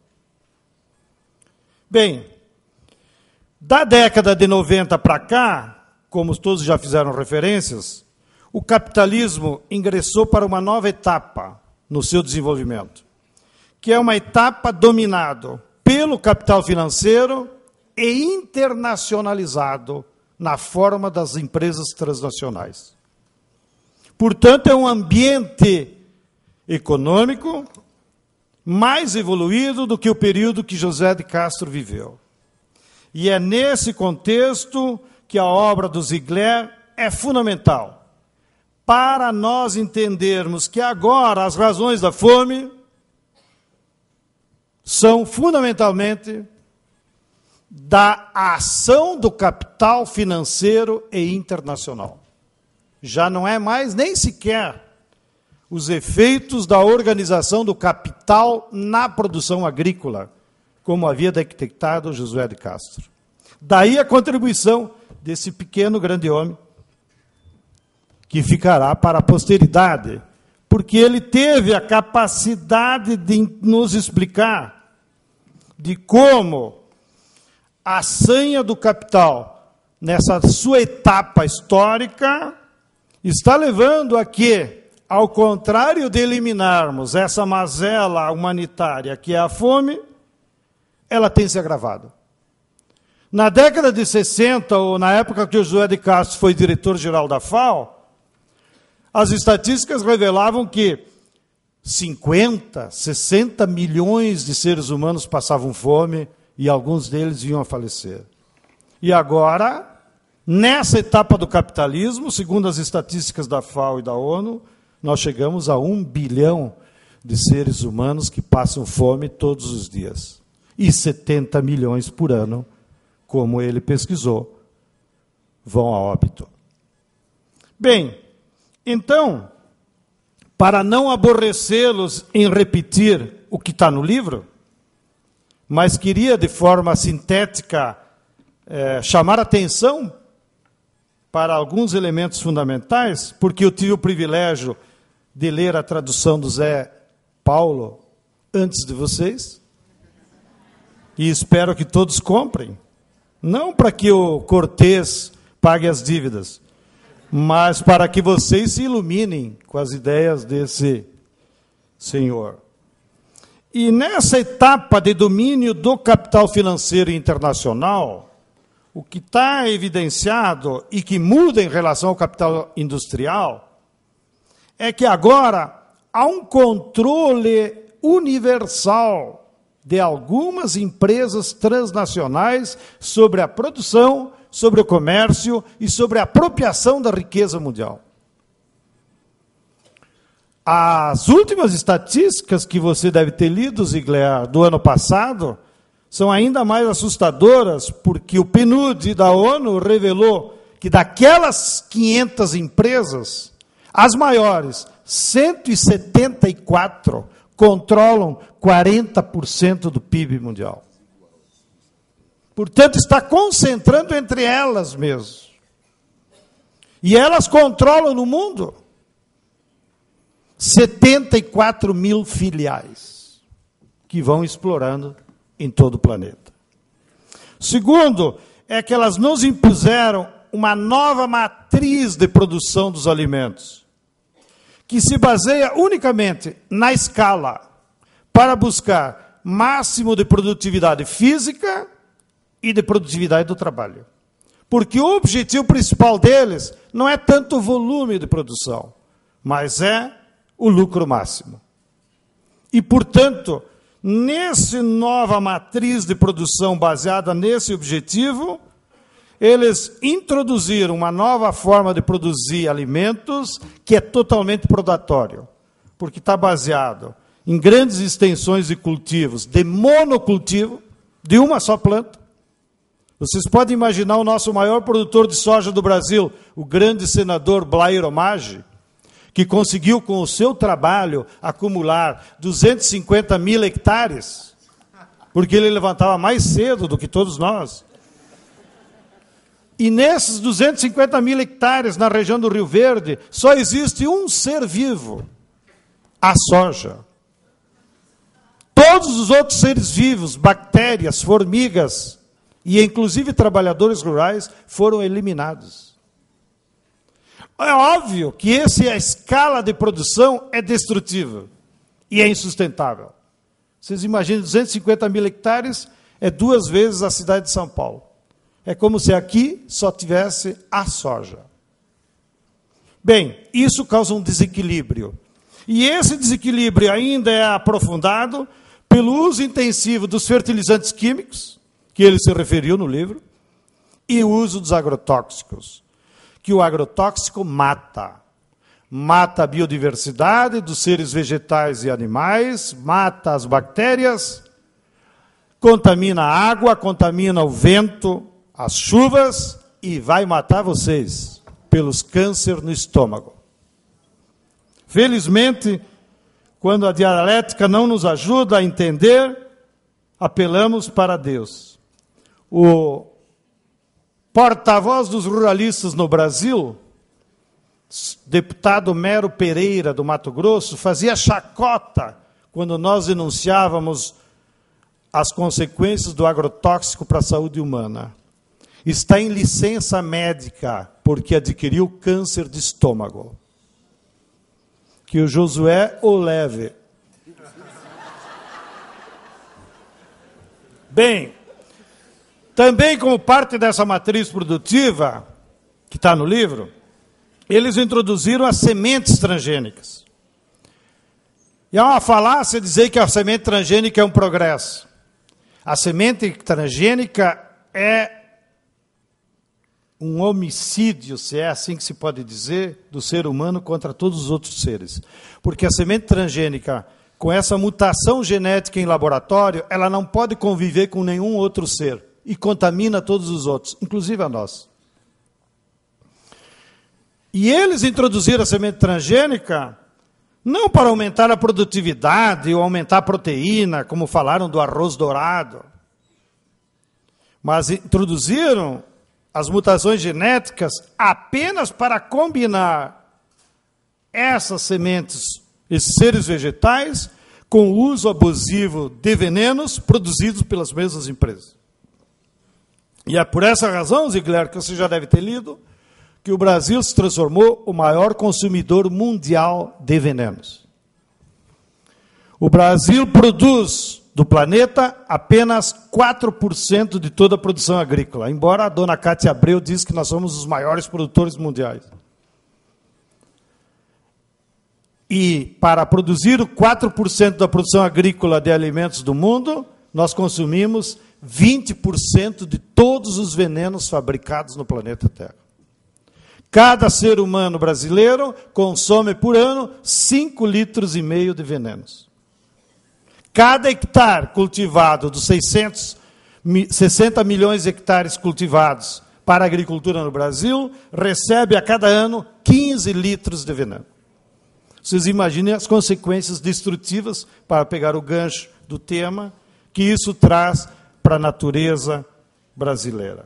S3: Bem, da década de 90 para cá, como todos já fizeram referências, o capitalismo ingressou para uma nova etapa no seu desenvolvimento, que é uma etapa dominada pelo capital financeiro e internacionalizado na forma das empresas transnacionais. Portanto, é um ambiente econômico mais evoluído do que o período que José de Castro viveu. E é nesse contexto que a obra do Ziegler é fundamental para nós entendermos que agora as razões da fome são fundamentalmente da ação do capital financeiro e internacional. Já não é mais nem sequer os efeitos da organização do capital na produção agrícola, como havia detectado José de Castro. Daí a contribuição desse pequeno grande homem, que ficará para a posteridade, porque ele teve a capacidade de nos explicar de como a sanha do capital, nessa sua etapa histórica, está levando a que, ao contrário de eliminarmos essa mazela humanitária que é a fome, ela tem se agravado. Na década de 60, ou na época que o José de Castro foi diretor-geral da FAO, as estatísticas revelavam que 50, 60 milhões de seres humanos passavam fome e alguns deles vinham a falecer. E agora, nessa etapa do capitalismo, segundo as estatísticas da FAO e da ONU, nós chegamos a 1 bilhão de seres humanos que passam fome todos os dias. E 70 milhões por ano, como ele pesquisou, vão a óbito. Bem, então, para não aborrecê-los em repetir o que está no livro, mas queria, de forma sintética, chamar atenção para alguns elementos fundamentais, porque eu tive o privilégio de ler a tradução do Zé Paulo antes de vocês, e espero que todos comprem, não para que o Cortês pague as dívidas, mas para que vocês se iluminem com as ideias desse senhor. E nessa etapa de domínio do capital financeiro internacional, o que está evidenciado e que muda em relação ao capital industrial é que agora há um controle universal de algumas empresas transnacionais sobre a produção, sobre o comércio e sobre a apropriação da riqueza mundial. As últimas estatísticas que você deve ter lido, Ziegler, do ano passado, são ainda mais assustadoras, porque o PNUD da ONU revelou que daquelas 500 empresas, as maiores, 174, controlam 40% do PIB mundial. Portanto, está concentrando entre elas mesmo. E elas controlam no mundo 74 mil filiais que vão explorando em todo o planeta. Segundo, é que elas nos impuseram uma nova matriz de produção dos alimentos, que se baseia unicamente na escala para buscar máximo de produtividade física e de produtividade do trabalho. Porque o objetivo principal deles não é tanto o volume de produção, mas é o lucro máximo. E, portanto, nessa nova matriz de produção baseada nesse objetivo, eles introduziram uma nova forma de produzir alimentos que é totalmente predatório, porque está baseado em grandes extensões de cultivos, de monocultivo, de uma só planta. Vocês podem imaginar o nosso maior produtor de soja do Brasil, o grande senador Blairo Maggi, que conseguiu, com o seu trabalho, acumular 250 mil hectares, porque ele levantava mais cedo do que todos nós. E nesses 250 mil hectares na região do Rio Verde, só existe um ser vivo, a soja. Todos os outros seres vivos, bactérias, formigas, e inclusive trabalhadores rurais, foram eliminados. É óbvio que a escala de produção é destrutiva e é insustentável. Vocês imaginem, 250 mil hectares é 2 vezes a cidade de São Paulo. É como se aqui só tivesse a soja. Bem, isso causa um desequilíbrio. E esse desequilíbrio ainda é aprofundado pelo uso intensivo dos fertilizantes químicos, que ele se referiu no livro, e o uso dos agrotóxicos, que o agrotóxico mata. Mata a biodiversidade dos seres vegetais e animais, mata as bactérias, contamina a água, contamina o vento, as chuvas, e vai matar vocês pelos cânceres no estômago. Felizmente, quando a dialética não nos ajuda a entender, apelamos para Deus. O porta-voz dos ruralistas no Brasil, deputado Mero Pereira, do Mato Grosso, fazia chacota quando nós denunciávamos as consequências do agrotóxico para a saúde humana. Está em licença médica porque adquiriu câncer de estômago. Que o Josué o leve. Bem, também como parte dessa matriz produtiva, que está no livro, eles introduziram as sementes transgênicas. E é uma falácia dizer que a semente transgênica é um progresso. A semente transgênica é um homicídio, se é assim que se pode dizer, do ser humano contra todos os outros seres. Porque a semente transgênica, com essa mutação genética em laboratório, ela não pode conviver com nenhum outro ser e contamina todos os outros, inclusive a nós. E eles introduziram a semente transgênica não para aumentar a produtividade ou aumentar a proteína, como falaram do arroz dourado, mas introduziram as mutações genéticas apenas para combinar essas sementes, esses seres vegetais, com o uso abusivo de venenos produzidos pelas mesmas empresas. E é por essa razão, Ziegler, que você já deve ter lido, que o Brasil se transformou o maior consumidor mundial de venenos. O Brasil produz do planeta apenas 4% de toda a produção agrícola, embora a dona Cátia Abreu diz que nós somos os maiores produtores mundiais. E para produzir 4% da produção agrícola de alimentos do mundo, nós consumimos 20% de todos os venenos fabricados no planeta Terra. Cada ser humano brasileiro consome por ano 5,5 litros de venenos. Cada hectare cultivado dos 60 milhões de hectares cultivados para a agricultura no Brasil, recebe a cada ano 15 litros de veneno. Vocês imaginem as consequências destrutivas, para pegar o gancho do tema, que isso traz para a natureza brasileira.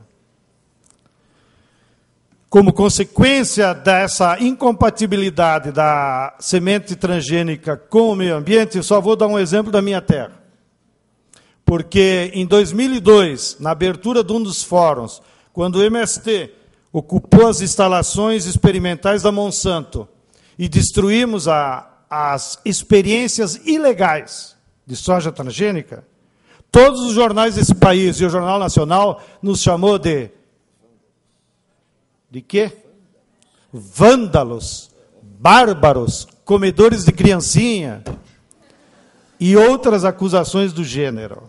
S3: Como consequência dessa incompatibilidade da semente transgênica com o meio ambiente, eu só vou dar um exemplo da minha terra. Porque em 2002, na abertura de um dos fóruns, quando o MST ocupou as instalações experimentais da Monsanto e destruímos as experiências ilegais de soja transgênica, todos os jornais desse país e o Jornal Nacional nos chamou de quê? Vândalos, bárbaros, comedores de criancinha e outras acusações do gênero.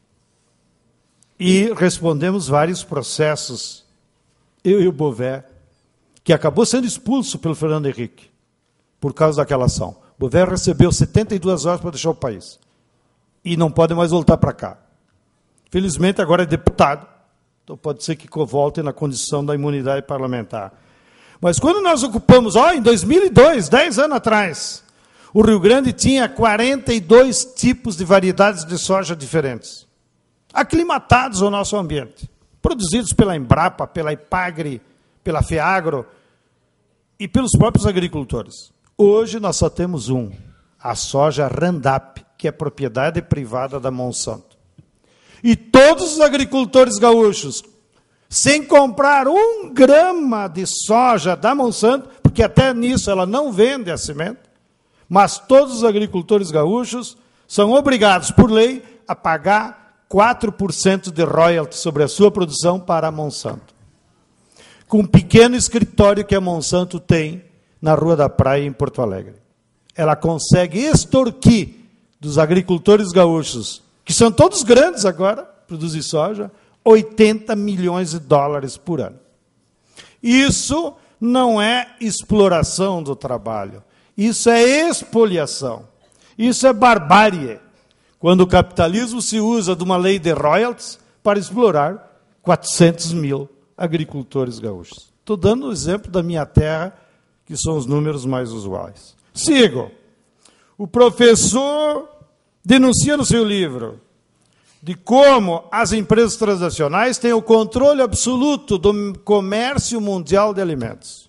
S3: E respondemos vários processos, eu e o Bové, que acabou sendo expulso pelo Fernando Henrique, por causa daquela ação. O Bové recebeu 72 horas para deixar o país. E não pode mais voltar para cá. Felizmente, agora é deputado. Então pode ser que volte na condição da imunidade parlamentar. Mas quando nós ocupamos, em 2002, 10 anos atrás, o Rio Grande tinha 42 tipos de variedades de soja diferentes, aclimatados ao nosso ambiente. produzidos pela Embrapa, pela Ipagre, pela Feagro e pelos próprios agricultores. Hoje nós só temos a soja Roundup, que é propriedade privada da Monsanto. E todos os agricultores gaúchos, sem comprar 1 grama de soja da Monsanto, porque até nisso ela não vende a semente, mas todos os agricultores gaúchos são obrigados, por lei, a pagar 4% de royalties sobre a sua produção para a Monsanto. Com um pequeno escritório que a Monsanto tem na Rua da Praia, em Porto Alegre. Ela consegue extorquir dos agricultores gaúchos, que são todos grandes agora, produzem soja, 80 milhões de dólares por ano. Isso não é exploração do trabalho, isso é expoliação, isso é barbárie, quando o capitalismo se usa de uma lei de royalties para explorar 400 mil agricultores gaúchos. Estou dando o exemplo da minha terra, que são os números mais usuais. Sigo. O professor denuncia no seu livro de como as empresas transnacionais têm o controle absoluto do comércio mundial de alimentos.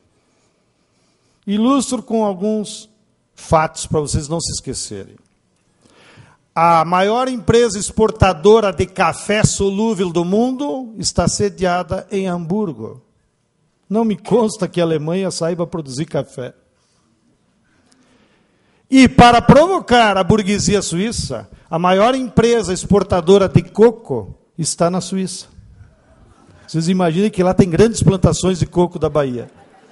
S3: Ilustro com alguns fatos para vocês não se esquecerem. A maior empresa exportadora de café solúvel do mundo está sediada em Hamburgo. Não me consta que a Alemanha saiba produzir café. E, para provocar a burguesia suíça, a maior empresa exportadora de coco está na Suíça. Vocês imaginem que lá tem grandes plantações de coco da Bahia.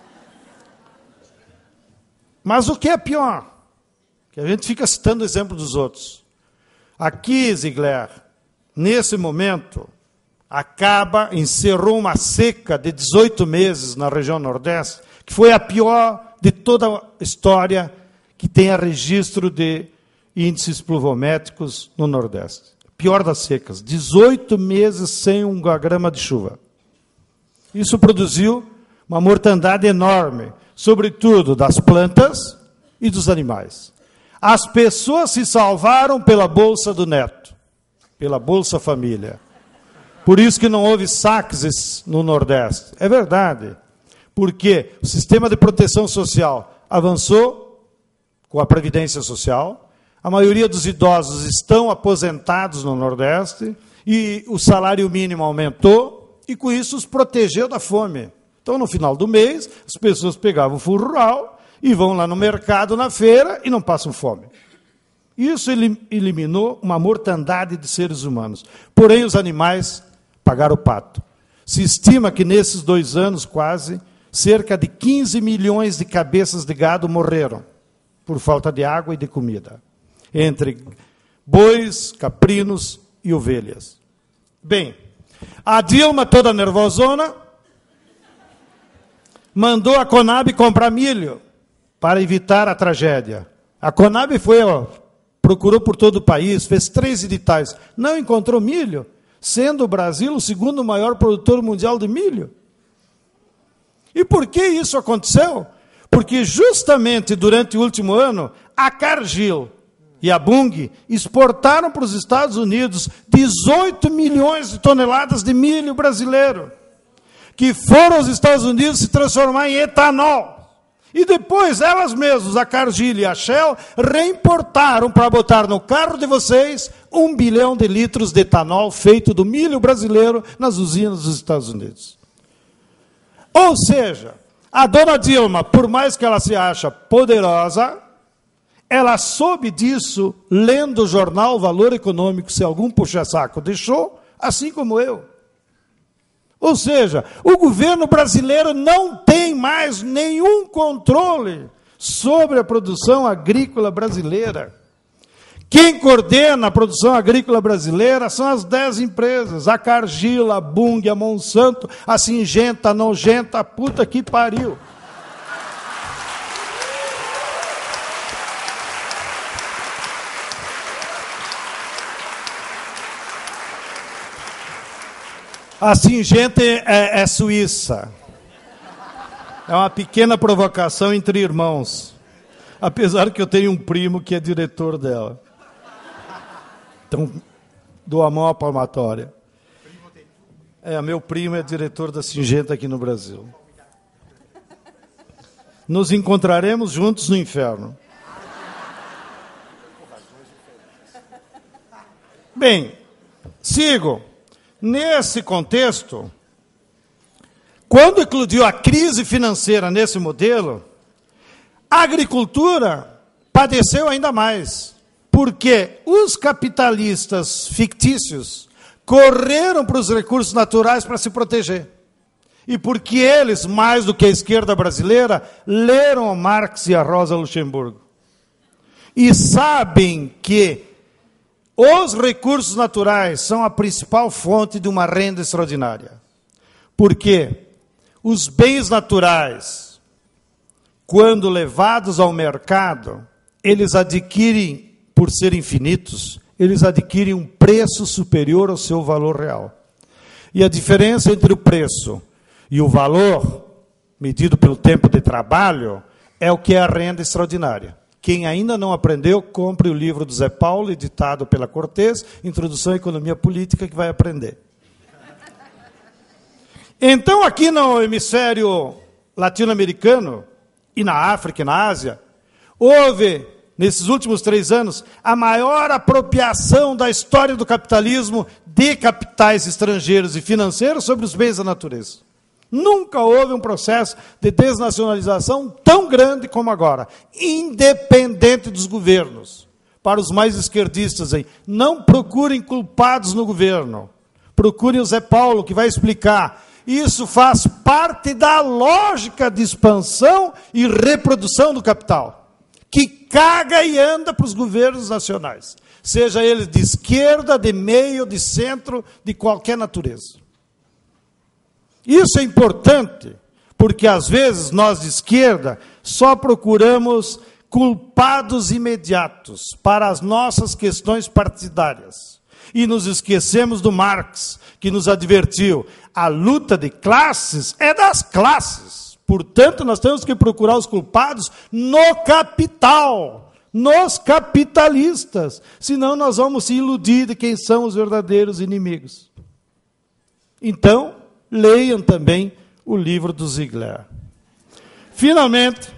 S3: Mas o que é pior? Que a gente fica citando o exemplo dos outros. Aqui, Ziegler, nesse momento, encerrou uma seca de 18 meses na região Nordeste, que foi a pior de toda a história que tenha registro de índices pluviométricos no Nordeste. Pior das secas, 18 meses sem uma grama de chuva. Isso produziu uma mortandade enorme, sobretudo das plantas e dos animais. As pessoas se salvaram pela Bolsa do Neto, pela Bolsa Família. Por isso que não houve saques no Nordeste. É verdade, porque o sistema de proteção social avançou com a Previdência Social, a maioria dos idosos estão aposentados no Nordeste, e o salário mínimo aumentou, e com isso os protegeu da fome. Então, no final do mês, as pessoas pegavam o fundo rural e vão lá no mercado, na feira, e não passam fome. Isso eliminou uma mortandade de seres humanos. Porém, os animais pagaram o pato. Se estima que nesses 2 anos, quase, cerca de 15 milhões de cabeças de gado morreram por falta de água e de comida, entre bois, caprinos e ovelhas. Bem, a Dilma, toda nervosona, mandou a Conab comprar milho para evitar a tragédia. A Conab procurou por todo o país, fez 3 editais, não encontrou milho, sendo o Brasil o 2º maior produtor mundial de milho. E por que isso aconteceu? Porque justamente durante o último ano, a Cargill e a Bunge exportaram para os Estados Unidos 18 milhões de toneladas de milho brasileiro, que foram aos Estados Unidos se transformar em etanol. E depois elas mesmas, a Cargill e a Shell, reimportaram para botar no carro de vocês 1 bilhão de litros de etanol feito do milho brasileiro nas usinas dos Estados Unidos. Ou seja, a dona Dilma, por mais que ela se ache poderosa, ela soube disso lendo o jornal Valor Econômico, se algum puxa-saco deixou, assim como eu. Ou seja, o governo brasileiro não tem mais nenhum controle sobre a produção agrícola brasileira. Quem coordena a produção agrícola brasileira são as 10 empresas, a Cargill, a Bunge, a Monsanto, a Singenta, a Nogenta, a puta que pariu. A Singenta é suíça. É uma pequena provocação entre irmãos. Apesar que eu tenho um primo que é diretor dela. Então, dou a mão à palmatória. Meu primo é diretor da Singenta aqui no Brasil. Nos encontraremos juntos no inferno. Bem, sigo. Nesse contexto, quando eclodiu a crise financeira nesse modelo, a agricultura padeceu ainda mais, porque os capitalistas fictícios correram para os recursos naturais para se proteger. E porque eles, mais do que a esquerda brasileira, leram a Marx e a Rosa Luxemburgo. E sabem que os recursos naturais são a principal fonte de uma renda extraordinária. Porque os bens naturais, quando levados ao mercado, eles adquirem, por serem infinitos, eles adquirem um preço superior ao seu valor real. E a diferença entre o preço e o valor, medido pelo tempo de trabalho, é o que é a renda extraordinária. Quem ainda não aprendeu, compre o livro do Zé Paulo, editado pela Cortez, Introdução à Economia Política, que vai aprender. Então, aqui no hemisfério latino-americano, e na África e na Ásia, houve, nesses últimos 3 anos, a maior apropriação da história do capitalismo de capitais estrangeiros e financeiros sobre os bens da natureza. Nunca houve um processo de desnacionalização tão grande como agora, independente dos governos. Para os mais esquerdistas, aí, não procurem culpados no governo. Procurem o Zé Paulo, que vai explicar. Isso faz parte da lógica de expansão e reprodução do capital, que caga e anda para os governos nacionais, seja eles de esquerda, de meio, de centro, de qualquer natureza. Isso é importante, porque às vezes nós de esquerda só procuramos culpados imediatos para as nossas questões partidárias. E nos esquecemos do Marx, que nos advertiu, a luta de classes é das classes. Portanto, nós temos que procurar os culpados no capital, nos capitalistas, senão nós vamos se iludir de quem são os verdadeiros inimigos. Então, leiam também o livro do Ziegler. Finalmente,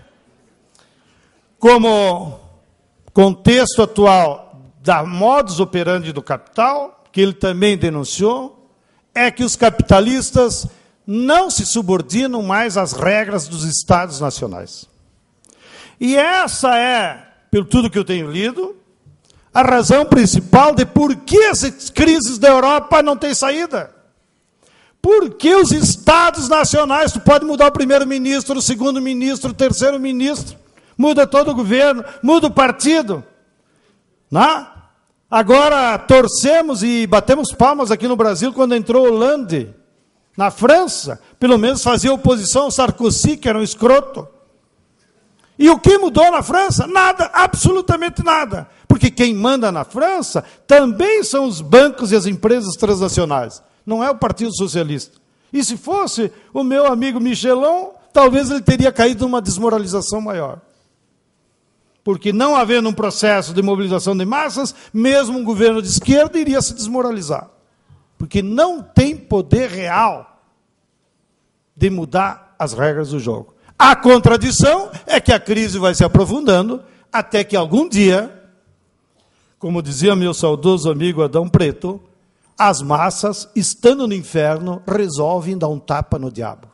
S3: como contexto atual da modus operandi do capital, que ele também denunciou, é que os capitalistas não se subordinam mais às regras dos Estados nacionais. E essa é, pelo tudo que eu tenho lido, a razão principal de por que as crises da Europa não têm saída. Porque os Estados nacionais, tu pode mudar o primeiro-ministro, o segundo-ministro, o terceiro-ministro, muda todo o governo, muda o partido. Não? Agora torcemos e batemos palmas aqui no Brasil quando entrou Hollande. Na França, pelo menos fazia oposição ao Sarkozy, que era um escroto. E o que mudou na França? Nada, absolutamente nada. Porque quem manda na França também são os bancos e as empresas transnacionais. Não é o Partido Socialista. E se fosse o meu amigo Michelon, talvez ele teria caído numa desmoralização maior. Porque não havendo um processo de mobilização de massas, mesmo um governo de esquerda iria se desmoralizar. Porque não tem poder real de mudar as regras do jogo. A contradição é que a crise vai se aprofundando até que algum dia, como dizia meu saudoso amigo Adão Preto, as massas, estando no inferno, resolvem dar um tapa no diabo.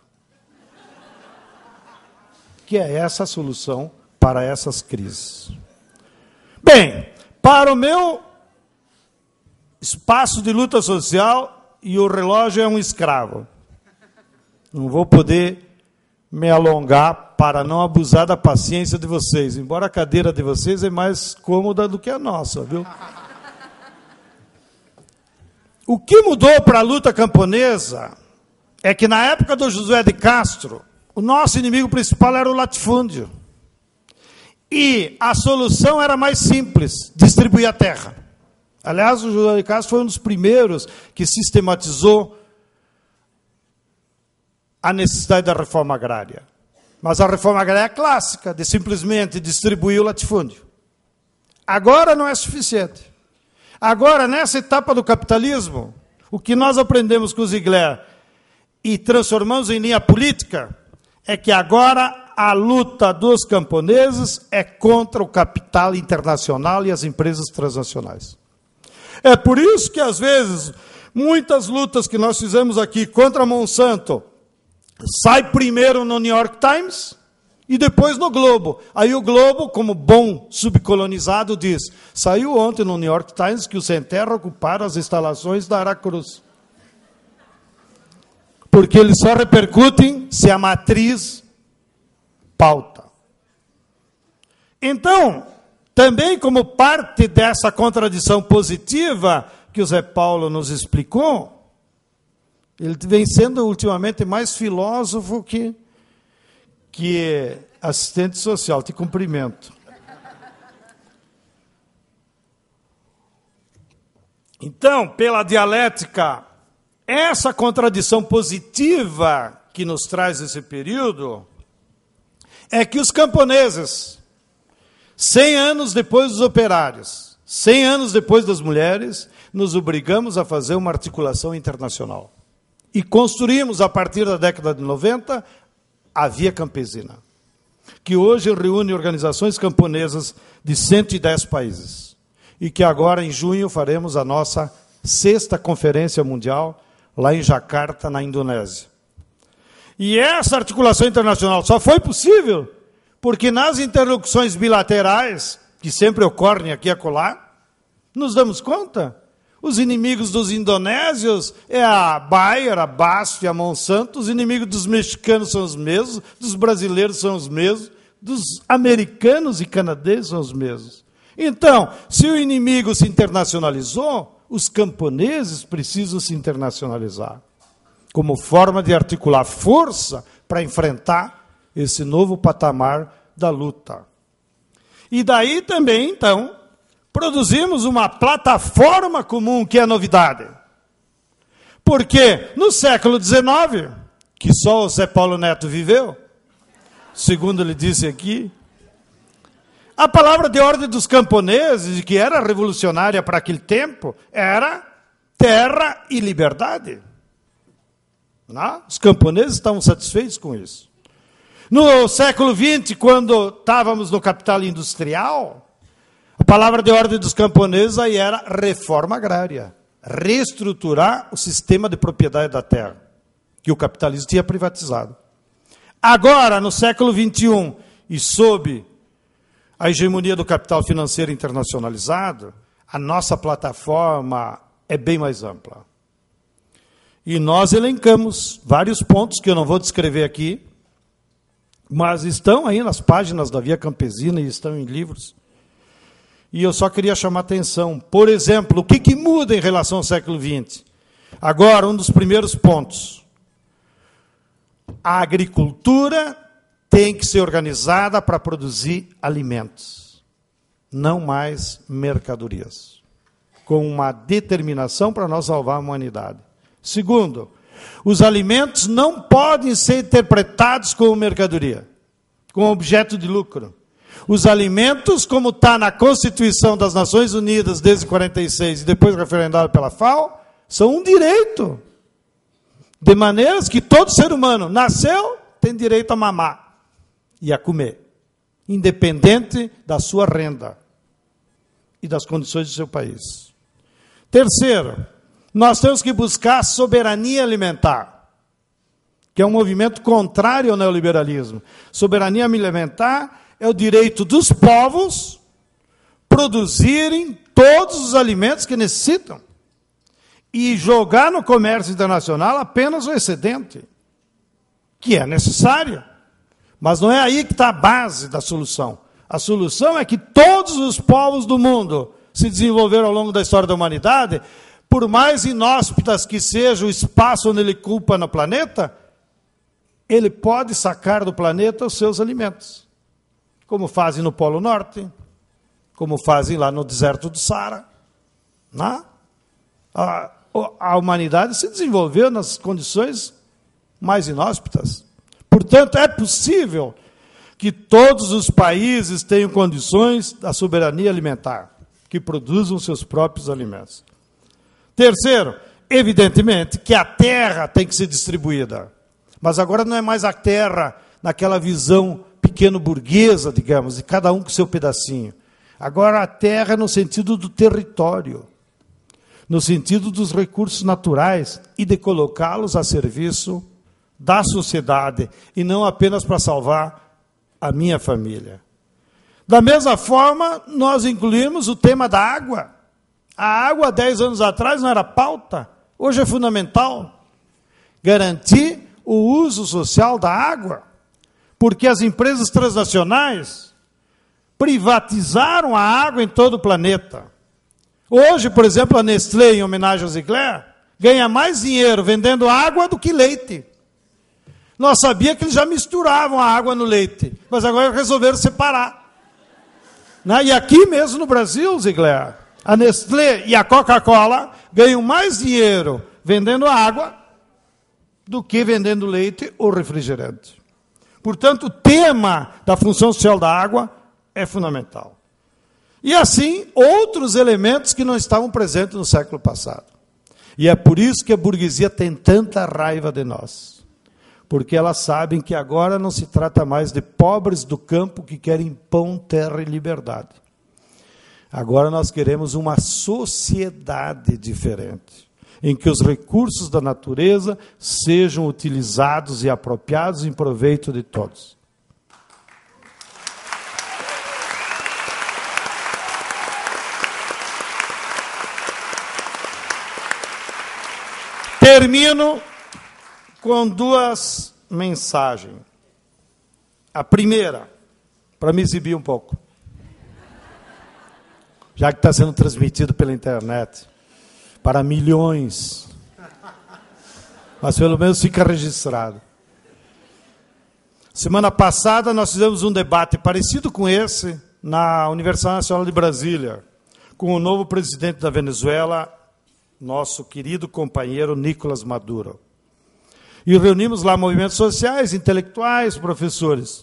S3: Que é essa a solução para essas crises. Bem, para o meu espaço de luta social, e o relógio é um escravo. Não vou poder me alongar para não abusar da paciência de vocês, embora a cadeira de vocês é mais cômoda do que a nossa, viu? O que mudou para a luta camponesa é que, na época do José de Castro, o nosso inimigo principal era o latifúndio. E a solução era mais simples, distribuir a terra. Aliás, o José de Castro foi um dos primeiros que sistematizou a necessidade da reforma agrária. Mas a reforma agrária é clássica, de simplesmente distribuir o latifúndio. Agora não é suficiente. Agora, nessa etapa do capitalismo, O que nós aprendemos com o Ziegler e transformamos em linha política é que agora a luta dos camponeses é contra o capital internacional e as empresas transnacionais. É por isso que, às vezes, muitas lutas que nós fizemos aqui contra a Monsanto sai primeiro no New York Times e depois no Globo. Aí o Globo, como bom subcolonizado, diz: saiu ontem no New York Times que os sem terra ocuparam as instalações da Aracruz. Porque eles só repercutem se a matriz pauta. Então, também como parte dessa contradição positiva que o Zé Paulo nos explicou, ele vem sendo ultimamente mais filósofo que assistente social. Te cumprimento. Então, pela dialética, essa contradição positiva que nos traz esse período é que os camponeses, 100 anos depois dos operários, 100 anos depois das mulheres, nos obrigamos a fazer uma articulação internacional. E construímos, a partir da década de 90, a Via Campesina, que hoje reúne organizações camponesas de 110 países. E que agora, em junho, faremos a nossa 6ª Conferência Mundial, lá em Jakarta, na Indonésia. E essa articulação internacional só foi possível porque nas interlocuções bilaterais, que sempre ocorrem aqui e acolá, nos damos conta, os inimigos dos indonésios é a Bayer, a BASF, a Monsanto, os inimigos dos mexicanos são os mesmos, dos brasileiros são os mesmos, dos americanos e canadenses são os mesmos. Então, se o inimigo se internacionalizou, os camponeses precisam se internacionalizar, como forma de articular força para enfrentar esse novo patamar da luta. E daí também, então, produzimos uma plataforma comum, que é a novidade. Porque no século XIX, que só o Zé Paulo Neto viveu, segundo ele disse aqui, a palavra de ordem dos camponeses, que era revolucionária para aquele tempo, era terra e liberdade. Não? Os camponeses estavam satisfeitos com isso. No século XX, quando estávamos no capital industrial, a palavra de ordem dos camponeses aí era reforma agrária, reestruturar o sistema de propriedade da terra, que o capitalismo tinha privatizado. Agora, no século XXI, e sob a hegemonia do capital financeiro internacionalizado, a nossa plataforma é bem mais ampla. E nós elencamos vários pontos que eu não vou descrever aqui, mas estão aí nas páginas da Via Campesina e estão em livros. E eu só queria chamar a atenção. Por exemplo, o que muda em relação ao século XX? Agora, um dos primeiros pontos. A agricultura tem que ser organizada para produzir alimentos, não mais mercadorias, com uma determinação para nós salvar a humanidade. Segundo, os alimentos não podem ser interpretados como mercadoria, como objeto de lucro. Os alimentos, como está na Constituição das Nações Unidas desde 1946 e depois referendado pela FAO, são um direito. De maneiras que todo ser humano nasceu, tem direito a mamar e a comer, independente da sua renda e das condições do seu país. Terceiro, nós temos que buscar a soberania alimentar, que é um movimento contrário ao neoliberalismo. Soberania alimentar é o direito dos povos produzirem todos os alimentos que necessitam e jogar no comércio internacional apenas o excedente, que é necessário. Mas não é aí que está a base da solução. A solução é que todos os povos do mundo se desenvolveram ao longo da história da humanidade, por mais inóspitas que seja o espaço onde ele ocupa no planeta, ele pode sacar do planeta os seus alimentos, como fazem no Polo Norte, como fazem lá no deserto do Saara. Não? A humanidade se desenvolveu nas condições mais inóspitas. Portanto, é possível que todos os países tenham condições da soberania alimentar, que produzam seus próprios alimentos. Terceiro, Evidentemente que a terra tem que ser distribuída, mas agora não é mais a terra naquela visão pequeno-burguesa, digamos, de cada um com seu pedacinho. Agora a terra é no sentido do território, no sentido dos recursos naturais e de colocá-los a serviço da sociedade e não apenas para salvar a minha família. Da mesma forma, nós incluímos o tema da água. A água, 10 anos atrás, não era pauta, hoje é fundamental. Garantir o uso social da água, porque as empresas transnacionais privatizaram a água em todo o planeta. Hoje, por exemplo, a Nestlé, em homenagem a Ziegler, ganha mais dinheiro vendendo água do que leite. Nós sabíamos que eles já misturavam a água no leite, mas agora resolveram separar. E aqui mesmo no Brasil, Ziegler, a Nestlé e a Coca-Cola ganham mais dinheiro vendendo água do que vendendo leite ou refrigerante. Portanto, o tema da função social da água é fundamental. E assim, outros elementos que não estavam presentes no século passado. E é por isso que a burguesia tem tanta raiva de nós. Porque elas sabem que agora não se trata mais de pobres do campo que querem pão, terra e liberdade. Agora nós queremos uma sociedade diferente, em que os recursos da natureza sejam utilizados e apropriados em proveito de todos. Termino com 2 mensagens. A primeira, para me exibir um pouco, já que está sendo transmitido pela internet, para milhões, mas pelo menos fica registrado. Semana passada nós fizemos um debate parecido com esse na Universidade Nacional de Brasília, com o novo presidente da Venezuela, nosso querido companheiro Nicolás Maduro. E reunimos lá movimentos sociais, intelectuais, professores,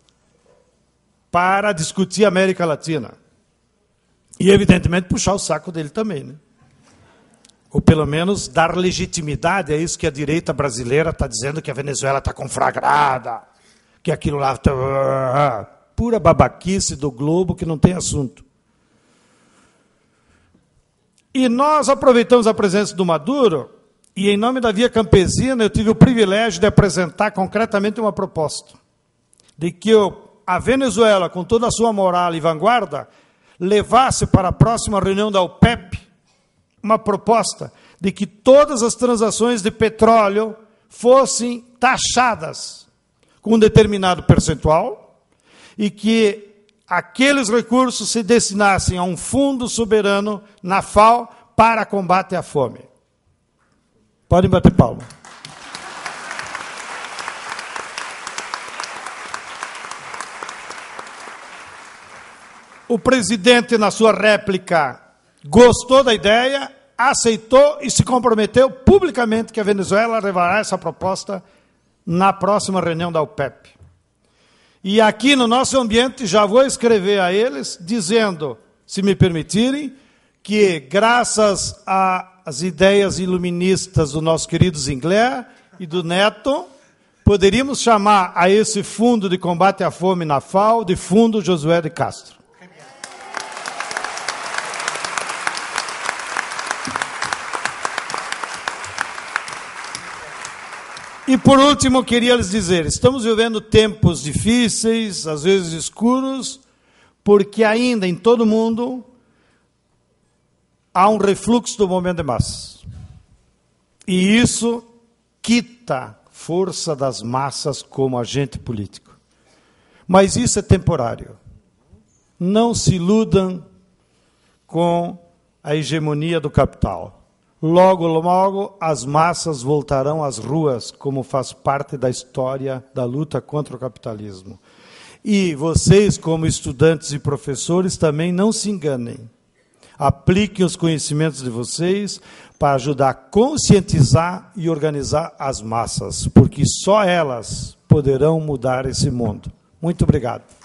S3: para discutir a América Latina. E, evidentemente, puxar o saco dele também, né? Ou, pelo menos, dar legitimidade a isso que a direita brasileira está dizendo, que a Venezuela está conflagrada, que aquilo lá está... Pura babaquice do Globo que não tem assunto. E nós aproveitamos a presença do Maduro, e, em nome da Via Campesina, eu tive o privilégio de apresentar concretamente uma proposta, de que a Venezuela, com toda a sua moral e vanguarda, levasse para a próxima reunião da OPEP uma proposta de que todas as transações de petróleo fossem taxadas com um determinado percentual e que aqueles recursos se destinassem a um fundo soberano na FAO para combate à fome. Podem bater palma. O presidente, na sua réplica, gostou da ideia, aceitou e se comprometeu publicamente que a Venezuela levará essa proposta na próxima reunião da OPEP. E aqui no nosso ambiente já vou escrever a eles, dizendo, se me permitirem, que graças às ideias iluministas do nosso querido Ziegler e do Neto, poderíamos chamar a esse fundo de combate à fome na FAO de Fundo Josué de Castro. E, por último, queria lhes dizer, estamos vivendo tempos difíceis, às vezes escuros, porque ainda em todo o mundo há um refluxo do movimento de massas. E isso quita força das massas como agente político. Mas isso é temporário. Não se iludam com a hegemonia do capital. Logo, logo, as massas voltarão às ruas, como faz parte da história da luta contra o capitalismo. E vocês, como estudantes e professores, também não se enganem. Apliquem os conhecimentos de vocês para ajudar a conscientizar e organizar as massas, porque só elas poderão mudar esse mundo. Muito obrigado.